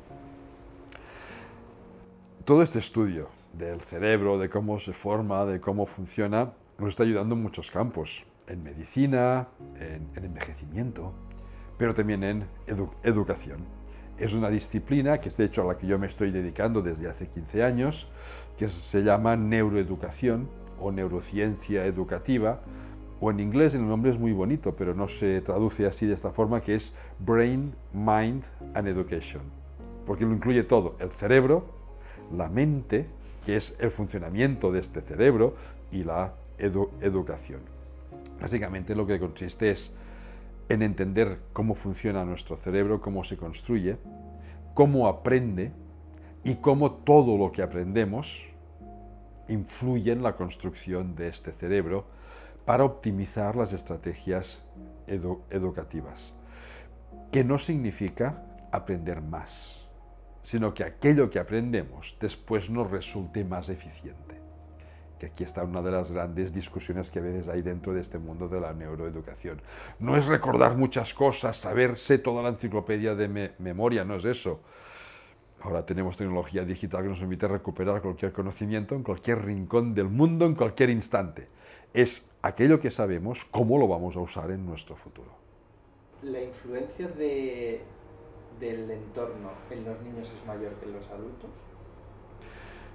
Todo este estudio del cerebro, de cómo se forma, de cómo funciona, nos está ayudando en muchos campos, en medicina, en, en envejecimiento, pero también en edu educación. Es una disciplina que es de hecho a la que yo me estoy dedicando desde hace quince años, que se llama neuroeducación o neurociencia educativa, o en inglés el nombre es muy bonito, pero no se traduce así de esta forma, que es Brain, Mind and Education, porque lo incluye todo, el cerebro, la mente, que es el funcionamiento de este cerebro, y la edu educación. Básicamente lo que consiste es en entender cómo funciona nuestro cerebro, cómo se construye, cómo aprende y cómo todo lo que aprendemos influye en la construcción de este cerebro para optimizar las estrategias edu educativas. Que no significa aprender más, sino que aquello que aprendemos después nos resulte más eficiente. Que aquí está una de las grandes discusiones que a veces hay dentro de este mundo de la neuroeducación. No es recordar muchas cosas, saberse toda la enciclopedia de me memoria, no es eso. Ahora tenemos tecnología digital que nos permite recuperar cualquier conocimiento en cualquier rincón del mundo, en cualquier instante. Es aquello que sabemos, cómo lo vamos a usar en nuestro futuro. ¿La influencia de, del entorno en los niños es mayor que en los adultos?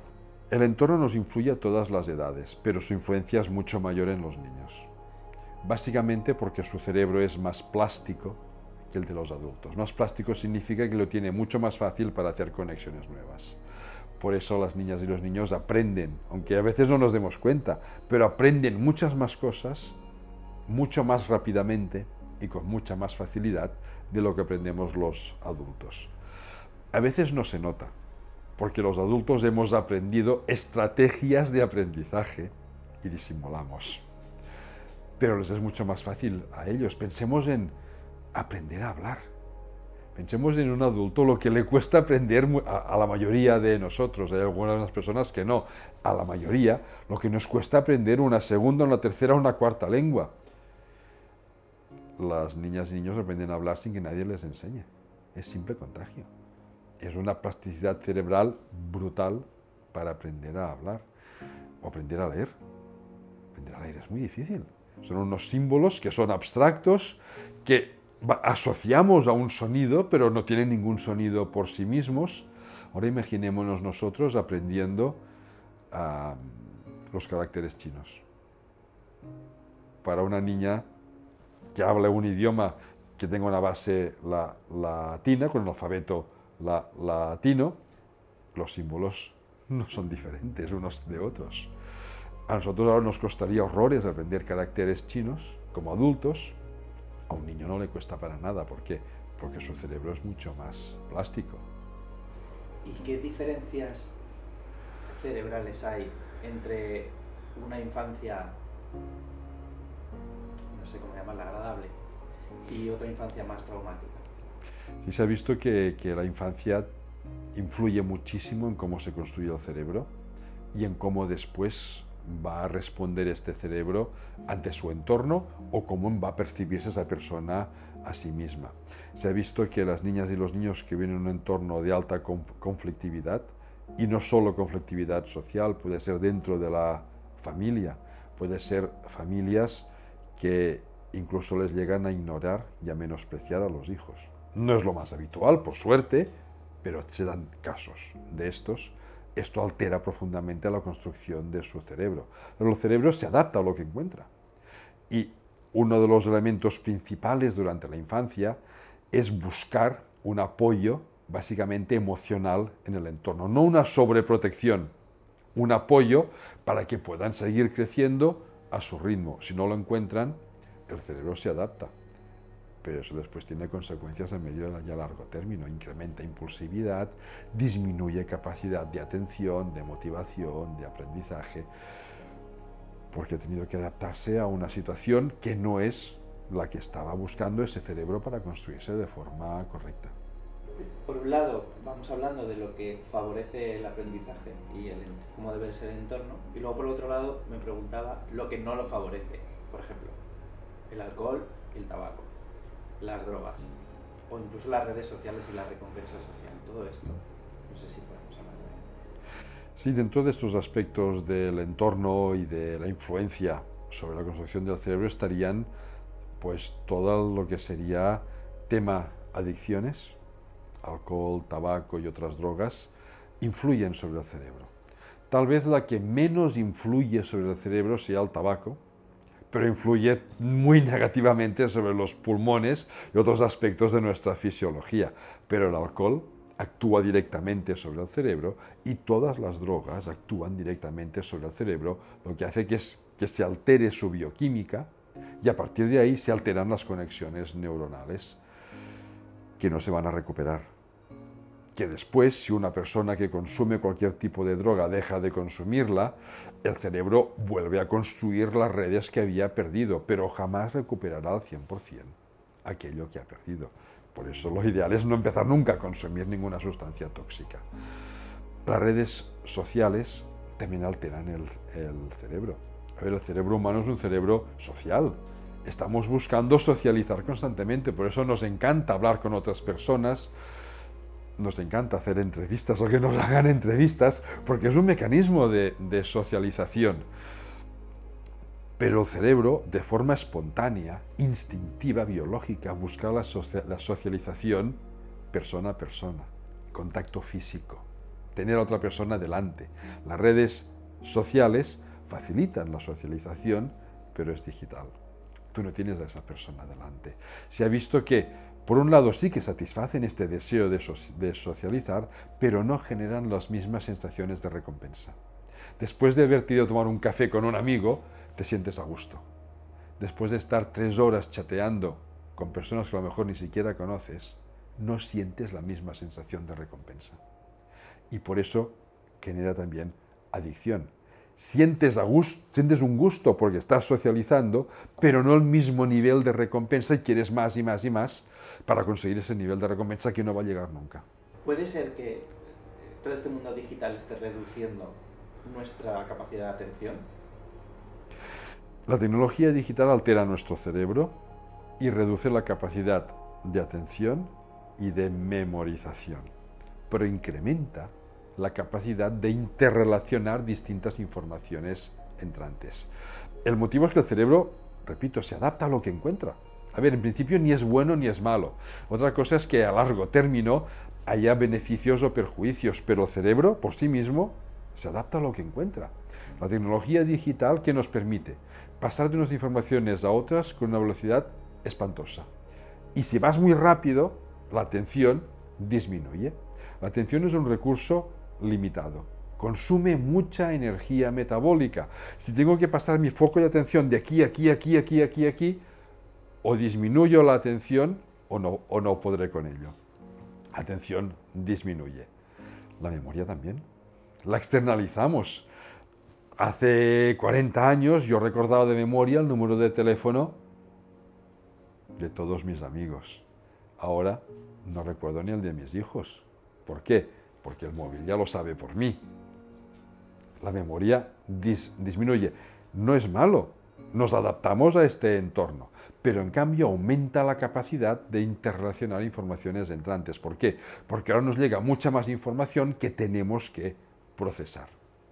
El entorno nos influye a todas las edades, pero su influencia es mucho mayor en los niños. Básicamente porque su cerebro es más plástico que el de los adultos. Más plástico significa que lo tiene mucho más fácil para hacer conexiones nuevas. Por eso las niñas y los niños aprenden, aunque a veces no nos demos cuenta, pero aprenden muchas más cosas, mucho más rápidamente y con mucha más facilidad de lo que aprendemos los adultos. A veces no se nota, porque los adultos hemos aprendido estrategias de aprendizaje y disimulamos. Pero les es mucho más fácil a ellos. Pensemos en aprender a hablar. Pensemos en un adulto lo que le cuesta aprender a, a la mayoría de nosotros. Hay algunas personas que no. A la mayoría lo que nos cuesta aprender una segunda, una tercera, una cuarta lengua. Las niñas y niños aprenden a hablar sin que nadie les enseñe. Es simple contagio. Es una plasticidad cerebral brutal para aprender a hablar o aprender a leer. Aprender a leer es muy difícil. Son unos símbolos que son abstractos, que asociamos a un sonido, pero no tienen ningún sonido por sí mismos. Ahora imaginémonos nosotros aprendiendo uh, los caracteres chinos. Para una niña que habla un idioma que tenga una base la, latina, con el alfabeto la, latino, los símbolos no son diferentes unos de otros. A nosotros ahora nos costaría horrores aprender caracteres chinos como adultos. A un niño no le cuesta para nada. ¿Por qué? Porque su cerebro es mucho más plástico. ¿Y qué diferencias cerebrales hay entre una infancia, no sé cómo llamarla, agradable, y otra infancia más traumática? Sí, se ha visto que, que la infancia influye muchísimo en cómo se construye el cerebro y en cómo después va a responder este cerebro ante su entorno o cómo va a percibirse esa persona a sí misma. Se ha visto que las niñas y los niños que viven en un entorno de alta conflictividad, y no solo conflictividad social, puede ser dentro de la familia, puede ser familias que incluso les llegan a ignorar y a menospreciar a los hijos. No es lo más habitual, por suerte, pero se dan casos de estos. Esto altera profundamente la construcción de su cerebro. Pero el cerebro se adapta a lo que encuentra. Y uno de los elementos principales durante la infancia es buscar un apoyo básicamente emocional en el entorno. No una sobreprotección, un apoyo para que puedan seguir creciendo a su ritmo. Si no lo encuentran, el cerebro se adapta. Pero eso después tiene consecuencias a medio y a largo término. Incrementa impulsividad, disminuye capacidad de atención, de motivación, de aprendizaje, porque ha tenido que adaptarse a una situación que no es la que estaba buscando ese cerebro para construirse de forma correcta. Por un lado, vamos hablando de lo que favorece el aprendizaje y el, cómo debe ser el entorno, y luego por otro lado me preguntaba lo que no lo favorece, por ejemplo, el alcohol y el tabaco, las drogas, o incluso las redes sociales y la recompensa social, todo esto. No sé si podemos hablar de ello. Sí, dentro de estos aspectos del entorno y de la influencia sobre la construcción del cerebro estarían pues todo lo que sería tema adicciones, alcohol, tabaco y otras drogas, influyen sobre el cerebro. Tal vez la que menos influye sobre el cerebro sea el tabaco, pero influye muy negativamente sobre los pulmones y otros aspectos de nuestra fisiología. Pero el alcohol actúa directamente sobre el cerebro y todas las drogas actúan directamente sobre el cerebro, lo que hace que, es, que se altere su bioquímica y a partir de ahí se alteran las conexiones neuronales que no se van a recuperar. Que después, si una persona que consume cualquier tipo de droga deja de consumirla, el cerebro vuelve a construir las redes que había perdido, pero jamás recuperará al cien por cien aquello que ha perdido. Por eso lo ideal es no empezar nunca a consumir ninguna sustancia tóxica. Las redes sociales también alteran el, el cerebro. A ver, el cerebro humano es un cerebro social. Estamos buscando socializar constantemente, por eso nos encanta hablar con otras personas, nos encanta hacer entrevistas o que nos hagan entrevistas, porque es un mecanismo de, de socialización. Pero el cerebro, de forma espontánea, instintiva, biológica, busca la, socia la socialización persona a persona, contacto físico, tener a otra persona delante. Las redes sociales facilitan la socialización, pero es digital. Tú no tienes a esa persona delante. Se ha visto que, por un lado, sí que satisfacen este deseo de, so de socializar, pero no generan las mismas sensaciones de recompensa. Después de haberte ido a tomar un café con un amigo, te sientes a gusto. Después de estar tres horas chateando con personas que a lo mejor ni siquiera conoces, no sientes la misma sensación de recompensa. Y por eso genera también adicción. Sientes, a gusto, sientes un gusto porque estás socializando, pero no el mismo nivel de recompensa y quieres más y más y más para conseguir ese nivel de recompensa que no va a llegar nunca. ¿Puede ser que todo este mundo digital esté reduciendo nuestra capacidad de atención? La tecnología digital altera nuestro cerebro y reduce la capacidad de atención y de memorización, pero incrementa la capacidad de interrelacionar distintas informaciones entrantes. El motivo es que el cerebro, repito, se adapta a lo que encuentra. A ver, en principio ni es bueno ni es malo. Otra cosa es que a largo término haya beneficios o perjuicios, pero el cerebro por sí mismo se adapta a lo que encuentra. La tecnología digital, ¿qué nos permite? Pasar de unas informaciones a otras con una velocidad espantosa. Y si vas muy rápido, la atención disminuye. La atención es un recurso limitado. Consume mucha energía metabólica. Si tengo que pasar mi foco de atención de aquí, aquí, aquí, aquí, aquí, aquí, o disminuyo la atención o no, o no podré con ello. La atención disminuye. La memoria también. La externalizamos. Hace cuarenta años yo recordaba de memoria el número de teléfono de todos mis amigos. Ahora no recuerdo ni el de mis hijos. ¿Por qué? Porque el móvil ya lo sabe por mí. La memoria dis disminuye. No es malo, nos adaptamos a este entorno, pero en cambio aumenta la capacidad de interrelacionar informaciones entrantes. ¿Por qué? Porque ahora nos llega mucha más información que tenemos que procesar.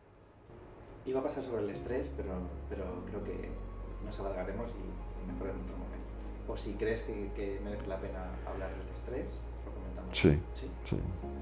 Iba a pasar sobre el estrés, pero, pero creo que nos alargaremos y mejor en otro momento. O si crees que, que merece la pena hablar del estrés, lo comentamos. Sí, sí, sí.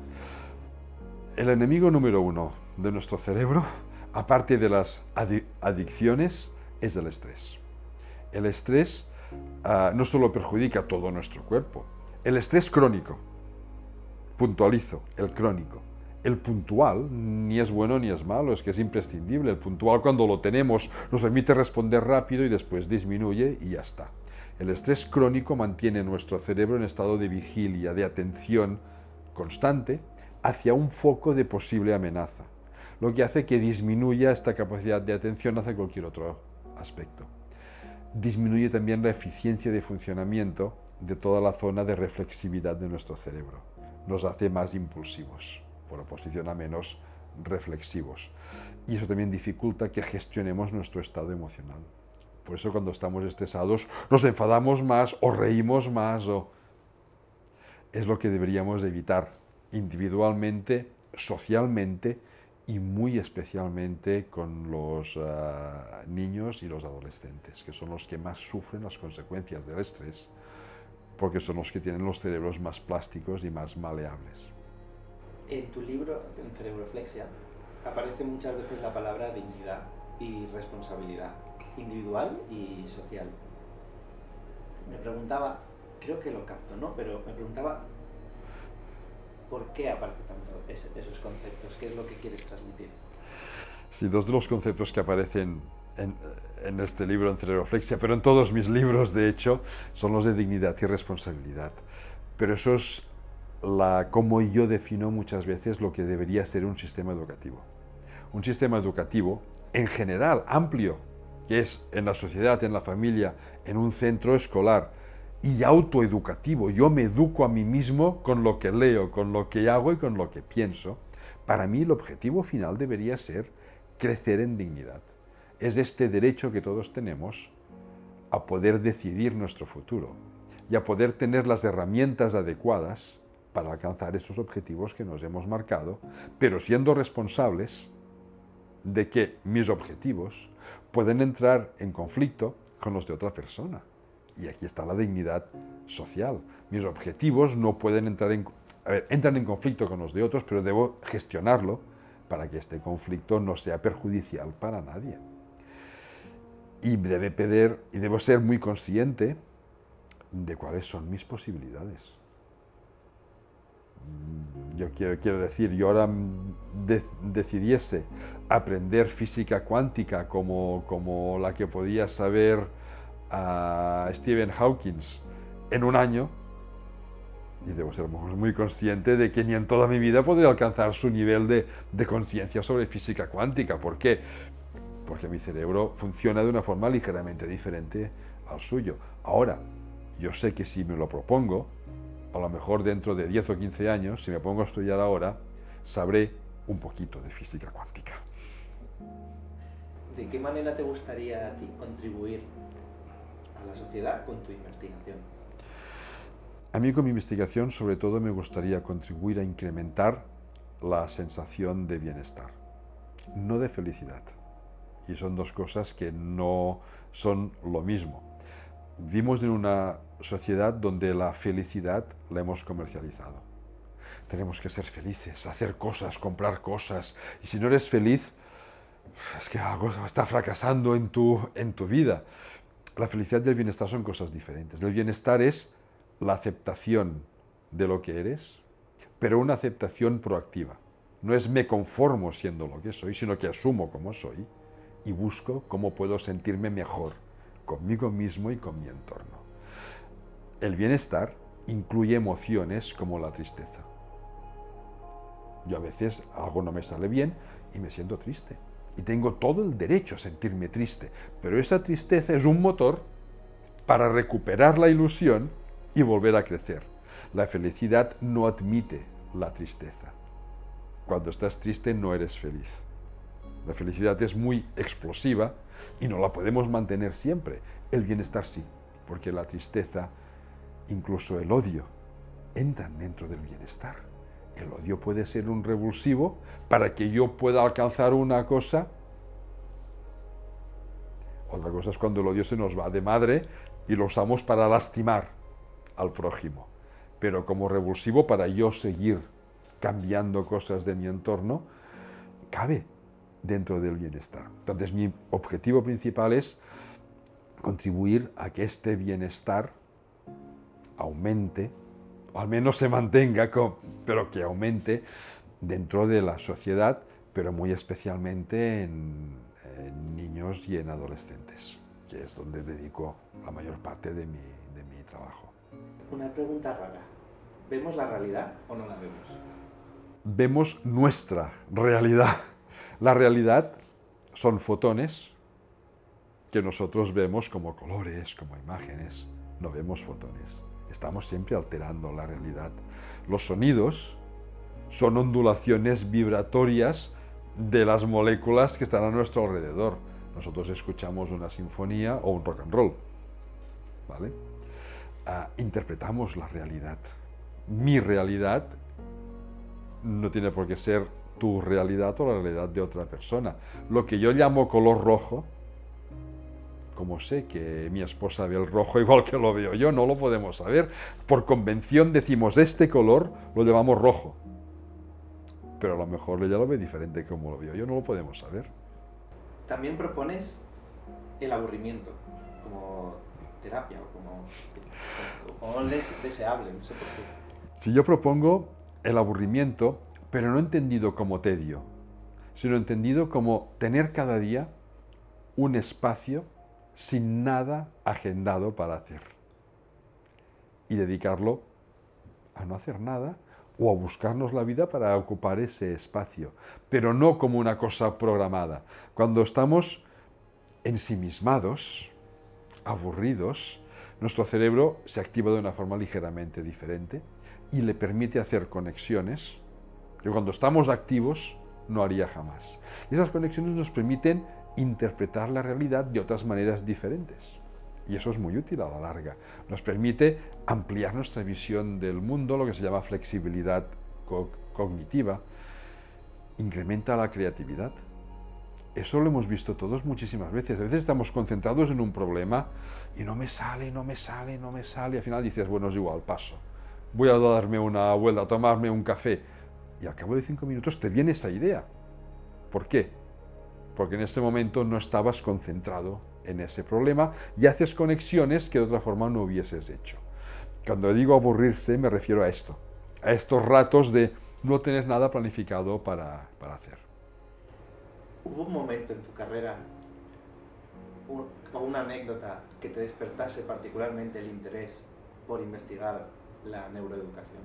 El enemigo número uno de nuestro cerebro, aparte de las adic adicciones, es el estrés. El estrés uh, no solo perjudica todo nuestro cuerpo, el estrés crónico, puntualizo, el crónico. El puntual ni es bueno ni es malo, es que es imprescindible. El puntual, cuando lo tenemos, nos permite responder rápido y después disminuye y ya está. El estrés crónico mantiene nuestro cerebro en estado de vigilia, de atención constante hacia un foco de posible amenaza, lo que hace que disminuya esta capacidad de atención hacia cualquier otro aspecto. Disminuye también la eficiencia de funcionamiento de toda la zona de reflexividad de nuestro cerebro. Nos hace más impulsivos, por oposición a menos reflexivos. Y eso también dificulta que gestionemos nuestro estado emocional. Por eso cuando estamos estresados nos enfadamos más o reímos más. O... Es lo que deberíamos evitar individualmente, socialmente y muy especialmente con los uh, niños y los adolescentes, que son los que más sufren las consecuencias del estrés, porque son los que tienen los cerebros más plásticos y más maleables. En tu libro, en Cerebroflexia, aparece muchas veces la palabra dignidad y responsabilidad, individual y social. Me preguntaba, creo que lo capto, ¿no? Pero me preguntaba, ¿por qué aparecen tanto ese, esos conceptos? ¿Qué es lo que quieres transmitir? Sí, dos de los conceptos que aparecen en, en este libro, en Cerebroflexia, pero en todos mis libros, de hecho, son los de dignidad y responsabilidad. Pero eso es la, como yo defino muchas veces lo que debería ser un sistema educativo. Un sistema educativo, en general, amplio, que es en la sociedad, en la familia, en un centro escolar, y autoeducativo. Yo me educo a mí mismo con lo que leo, con lo que hago y con lo que pienso. Para mí el objetivo final debería ser crecer en dignidad. Es este derecho que todos tenemos a poder decidir nuestro futuro y a poder tener las herramientas adecuadas para alcanzar esos objetivos que nos hemos marcado, pero siendo responsables de que mis objetivos pueden entrar en conflicto con los de otra persona. Y aquí está la dignidad social. Mis objetivos no pueden entrar en, a ver, entran en conflicto con los de otros, pero debo gestionarlo para que este conflicto no sea perjudicial para nadie. Y, debe pedir, y debo ser muy consciente de cuáles son mis posibilidades. Yo quiero, quiero decir, yo ahora de, decidiese aprender física cuántica como, como la que podía saber a Stephen Hawking en un año, y debo ser muy consciente de que ni en toda mi vida podré alcanzar su nivel de, de conciencia sobre física cuántica. ¿Por qué? Porque mi cerebro funciona de una forma ligeramente diferente al suyo. Ahora, yo sé que si me lo propongo, a lo mejor dentro de diez o quince años, si me pongo a estudiar ahora, sabré un poquito de física cuántica. ¿De qué manera te gustaría a ti contribuir a la sociedad con tu investigación? A mí con mi investigación, sobre todo, me gustaría contribuir a incrementar la sensación de bienestar, no de felicidad. Y son dos cosas que no son lo mismo. Vivimos en una sociedad donde la felicidad la hemos comercializado. Tenemos que ser felices, hacer cosas, comprar cosas. Y si no eres feliz, es que algo está fracasando en tu, en tu vida. La felicidad y el bienestar son cosas diferentes. El bienestar es la aceptación de lo que eres, pero una aceptación proactiva. No es me conformo siendo lo que soy, sino que asumo como soy y busco cómo puedo sentirme mejor conmigo mismo y con mi entorno. El bienestar incluye emociones como la tristeza. Yo a veces algo no me sale bien y me siento triste. Y tengo todo el derecho a sentirme triste, pero esa tristeza es un motor para recuperar la ilusión y volver a crecer. La felicidad no admite la tristeza. Cuando estás triste no eres feliz. La felicidad es muy explosiva y no la podemos mantener siempre. El bienestar sí, porque la tristeza, incluso el odio, entran dentro del bienestar. El odio puede ser un revulsivo para que yo pueda alcanzar una cosa. Otra cosa es cuando el odio se nos va de madre y lo usamos para lastimar al prójimo. Pero como revulsivo para yo seguir cambiando cosas de mi entorno, cabe dentro del bienestar. Entonces mi objetivo principal es contribuir a que este bienestar aumente, o al menos se mantenga, pero que aumente dentro de la sociedad, pero muy especialmente en, en niños y en adolescentes, que es donde dedico la mayor parte de mi, de mi trabajo. Una pregunta rara. ¿Vemos la realidad o no la vemos? Vemos nuestra realidad. La realidad son fotones que nosotros vemos como colores, como imágenes. No vemos fotones. Estamos siempre alterando la realidad. Los sonidos son ondulaciones vibratorias de las moléculas que están a nuestro alrededor. Nosotros escuchamos una sinfonía o un rock and roll, ¿vale? Uh, interpretamos la realidad. Mi realidad no tiene por qué ser tu realidad o la realidad de otra persona. Lo que yo llamo color rojo, como sé que mi esposa ve el rojo igual que lo veo yo, no lo podemos saber. Por convención decimos este color lo llamamos rojo, pero a lo mejor ella lo ve diferente como lo veo yo, no lo podemos saber. También propones el aburrimiento como terapia o como, como deseable, no sé por qué. Si yo propongo el aburrimiento, pero no entendido como tedio, sino entendido como tener cada día un espacio sin nada agendado para hacer y dedicarlo a no hacer nada o a buscarnos la vida para ocupar ese espacio, pero no como una cosa programada. Cuando estamos ensimismados, aburridos, nuestro cerebro se activa de una forma ligeramente diferente y le permite hacer conexiones que cuando estamos activos no haría jamás. Y esas conexiones nos permiten interpretar la realidad de otras maneras diferentes. Y eso es muy útil a la larga. Nos permite ampliar nuestra visión del mundo, lo que se llama flexibilidad co- cognitiva. Incrementa la creatividad. Eso lo hemos visto todos muchísimas veces. A veces estamos concentrados en un problema y no me sale, no me sale, no me sale. Al final dices, bueno, es igual, paso. voy a darme una vuelta, a tomarme un café. Y al cabo de cinco minutos te viene esa idea. ¿Por qué? Porque en ese momento no estabas concentrado en ese problema y haces conexiones que de otra forma no hubieses hecho. Cuando digo aburrirse me refiero a esto, a estos ratos de no tener nada planificado para, para hacer. ¿Hubo un momento en tu carrera un, o una anécdota que te despertase particularmente el interés por investigar la neuroeducación?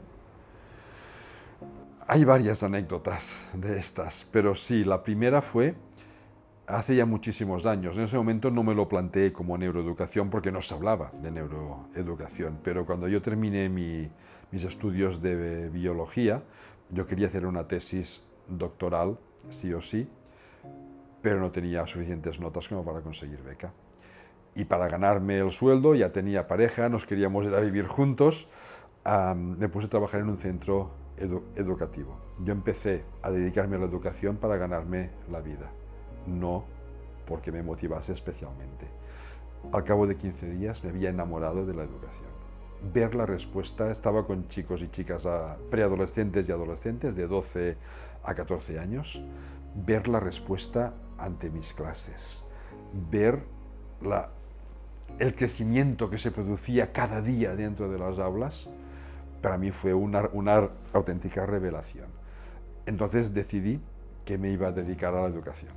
Hay varias anécdotas de estas, pero sí, la primera fue hace ya muchísimos años. En ese momento no me lo planteé como neuroeducación porque no se hablaba de neuroeducación, pero cuando yo terminé mi, mis estudios de biología, yo quería hacer una tesis doctoral, sí o sí, pero no tenía suficientes notas como para conseguir beca. Y para ganarme el sueldo, ya tenía pareja, nos queríamos ir a vivir juntos, um, me puse a trabajar en un centro edu educativo. Yo empecé a dedicarme a la educación para ganarme la vida, no porque me motivase especialmente. Al cabo de quince días me había enamorado de la educación. Ver la respuesta, estaba con chicos y chicas preadolescentes y adolescentes de doce a catorce años, ver la respuesta ante mis clases, ver la, el crecimiento que se producía cada día dentro de las aulas, para mí fue una, una auténtica revelación. Entonces decidí que me iba a dedicar a la educación.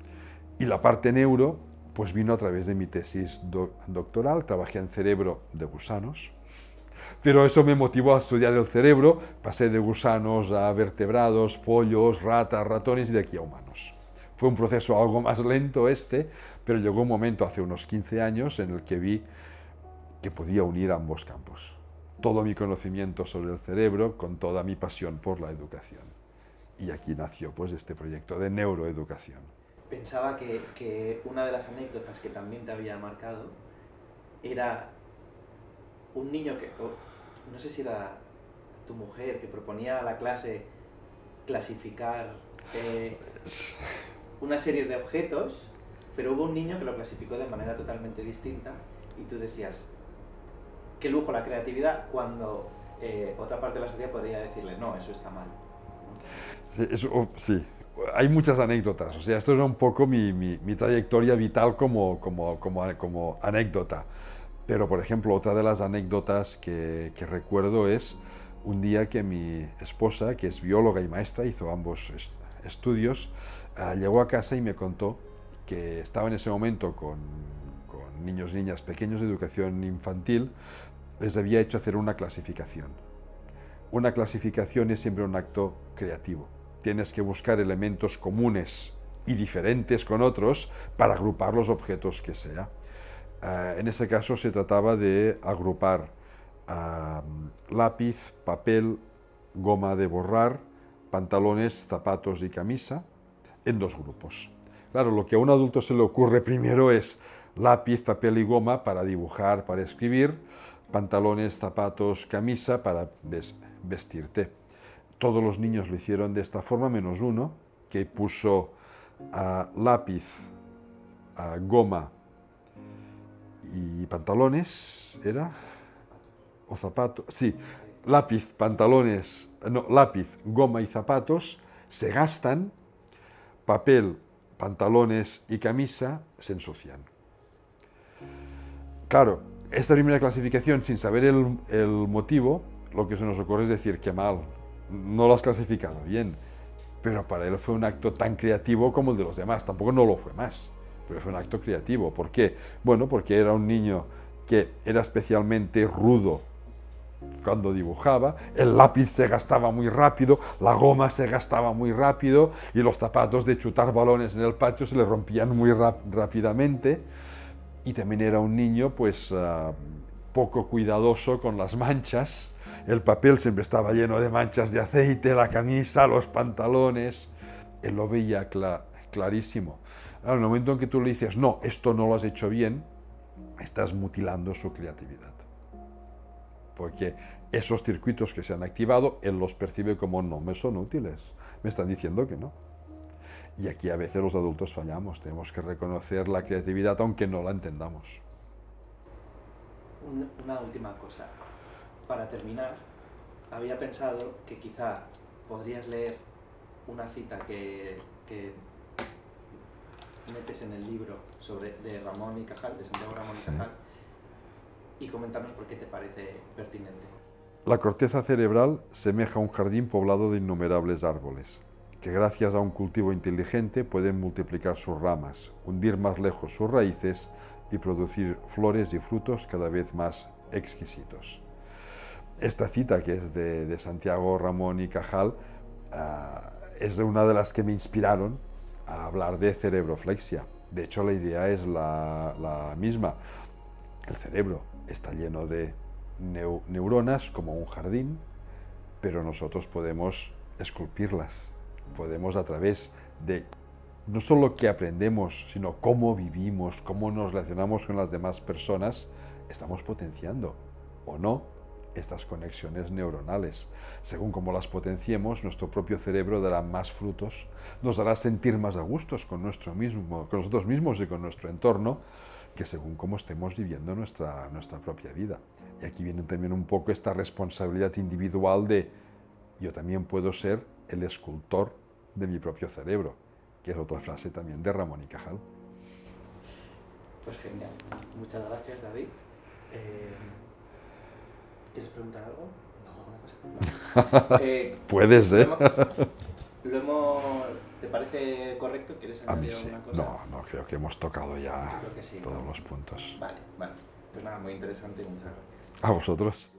Y la parte neuro, pues vino a través de mi tesis do, doctoral, trabajé en cerebro de gusanos, pero eso me motivó a estudiar el cerebro, pasé de gusanos a vertebrados, pollos, ratas, ratones y de aquí a humanos. Fue un proceso algo más lento este, pero llegó un momento hace unos quince años en el que vi que podía unir ambos campos. Todo mi conocimiento sobre el cerebro con toda mi pasión por la educación. Y aquí nació pues este proyecto de neuroeducación. Pensaba que, que una de las anécdotas que también te había marcado era un niño que, oh, no sé si era tu mujer, que proponía a la clase clasificar eh, una serie de objetos, pero hubo un niño que lo clasificó de manera totalmente distinta y tú decías, qué lujo la creatividad, cuando eh, otra parte de la sociedad podría decirle, no, eso está mal. Sí, eso, sí. Hay muchas anécdotas, o sea, esto era un poco mi, mi, mi trayectoria vital como, como, como, como anécdota. Pero, por ejemplo, otra de las anécdotas que, que recuerdo es un día que mi esposa, que es bióloga y maestra, hizo ambos est estudios, uh, llegó a casa y me contó que estaba en ese momento con, con niños y niñas pequeños de educación infantil, les había hecho hacer una clasificación. Una clasificación es siempre un acto creativo. Tienes que buscar elementos comunes y diferentes con otros para agrupar los objetos que sea. Uh, en ese caso se trataba de agrupar uh, lápiz, papel, goma de borrar, pantalones, zapatos y camisa en dos grupos. Claro, lo que a un adulto se le ocurre primero es lápiz, papel y goma para dibujar, para escribir, pantalones, zapatos, camisa para ves vestirte. Todos los niños lo hicieron de esta forma, menos uno, que puso uh, lápiz, uh, goma y pantalones, ¿era? ¿O zapatos? Sí, lápiz, pantalones, no, lápiz, goma y zapatos se gastan, papel, pantalones y camisa se ensucian. Claro, esta primera clasificación, sin saber el, el motivo, lo que se nos ocurre es decir, qué mal, no lo has clasificado bien, pero para él fue un acto tan creativo como el de los demás, tampoco no lo fue más, pero fue un acto creativo. ¿Por qué? Bueno, porque era un niño que era especialmente rudo cuando dibujaba, el lápiz se gastaba muy rápido, la goma se gastaba muy rápido y los zapatos de chutar balones en el patio se le rompían muy rápidamente, y también era un niño pues uh, poco cuidadoso con las manchas. El papel siempre estaba lleno de manchas de aceite, la camisa, los pantalones. Él lo veía cla clarísimo. En el momento en que tú le dices, no, esto no lo has hecho bien, estás mutilando su creatividad. Porque esos circuitos que se han activado, él los percibe como no me son útiles. Me están diciendo que no. Y aquí a veces los adultos fallamos. Tenemos que reconocer la creatividad aunque no la entendamos. Una última cosa. Para terminar, había pensado que quizá podrías leer una cita que, que metes en el libro sobre, de Ramón y Cajal, de Santiago Ramón y Sí. Cajal, y comentarnos por qué te parece pertinente. La corteza cerebral semeja un jardín poblado de innumerables árboles, que gracias a un cultivo inteligente pueden multiplicar sus ramas, hundir más lejos sus raíces y producir flores y frutos cada vez más exquisitos. Esta cita, que es de, de Santiago Ramón y Cajal, uh, es una de las que me inspiraron a hablar de cerebroflexia. De hecho, la idea es la, la misma. El cerebro está lleno de neu neuronas como un jardín, pero nosotros podemos esculpirlas. Podemos, a través de no solo lo que aprendemos, sino cómo vivimos, cómo nos relacionamos con las demás personas, estamos potenciando o no estas conexiones neuronales. Según cómo las potenciemos, nuestro propio cerebro dará más frutos, nos hará sentir más a gustos con, nuestro mismo, con nosotros mismos y con nuestro entorno, que según cómo estemos viviendo nuestra, nuestra propia vida. Y aquí viene también un poco esta responsabilidad individual de yo también puedo ser el escultor de mi propio cerebro, que es otra frase también de Ramón y Cajal. Pues genial. Muchas gracias, David. Eh, ¿Quieres preguntar algo? No, una cosa. Eh, Puedes, ¿eh? Lo hemos, lo hemos, ¿te parece correcto? ¿Quieres A mí añadir sí. alguna cosa? No, no, creo que hemos tocado ya Creo que sí, todos ¿no? los puntos. Vale, vale. Pues nada, muy interesante. Muchas gracias. A vosotros.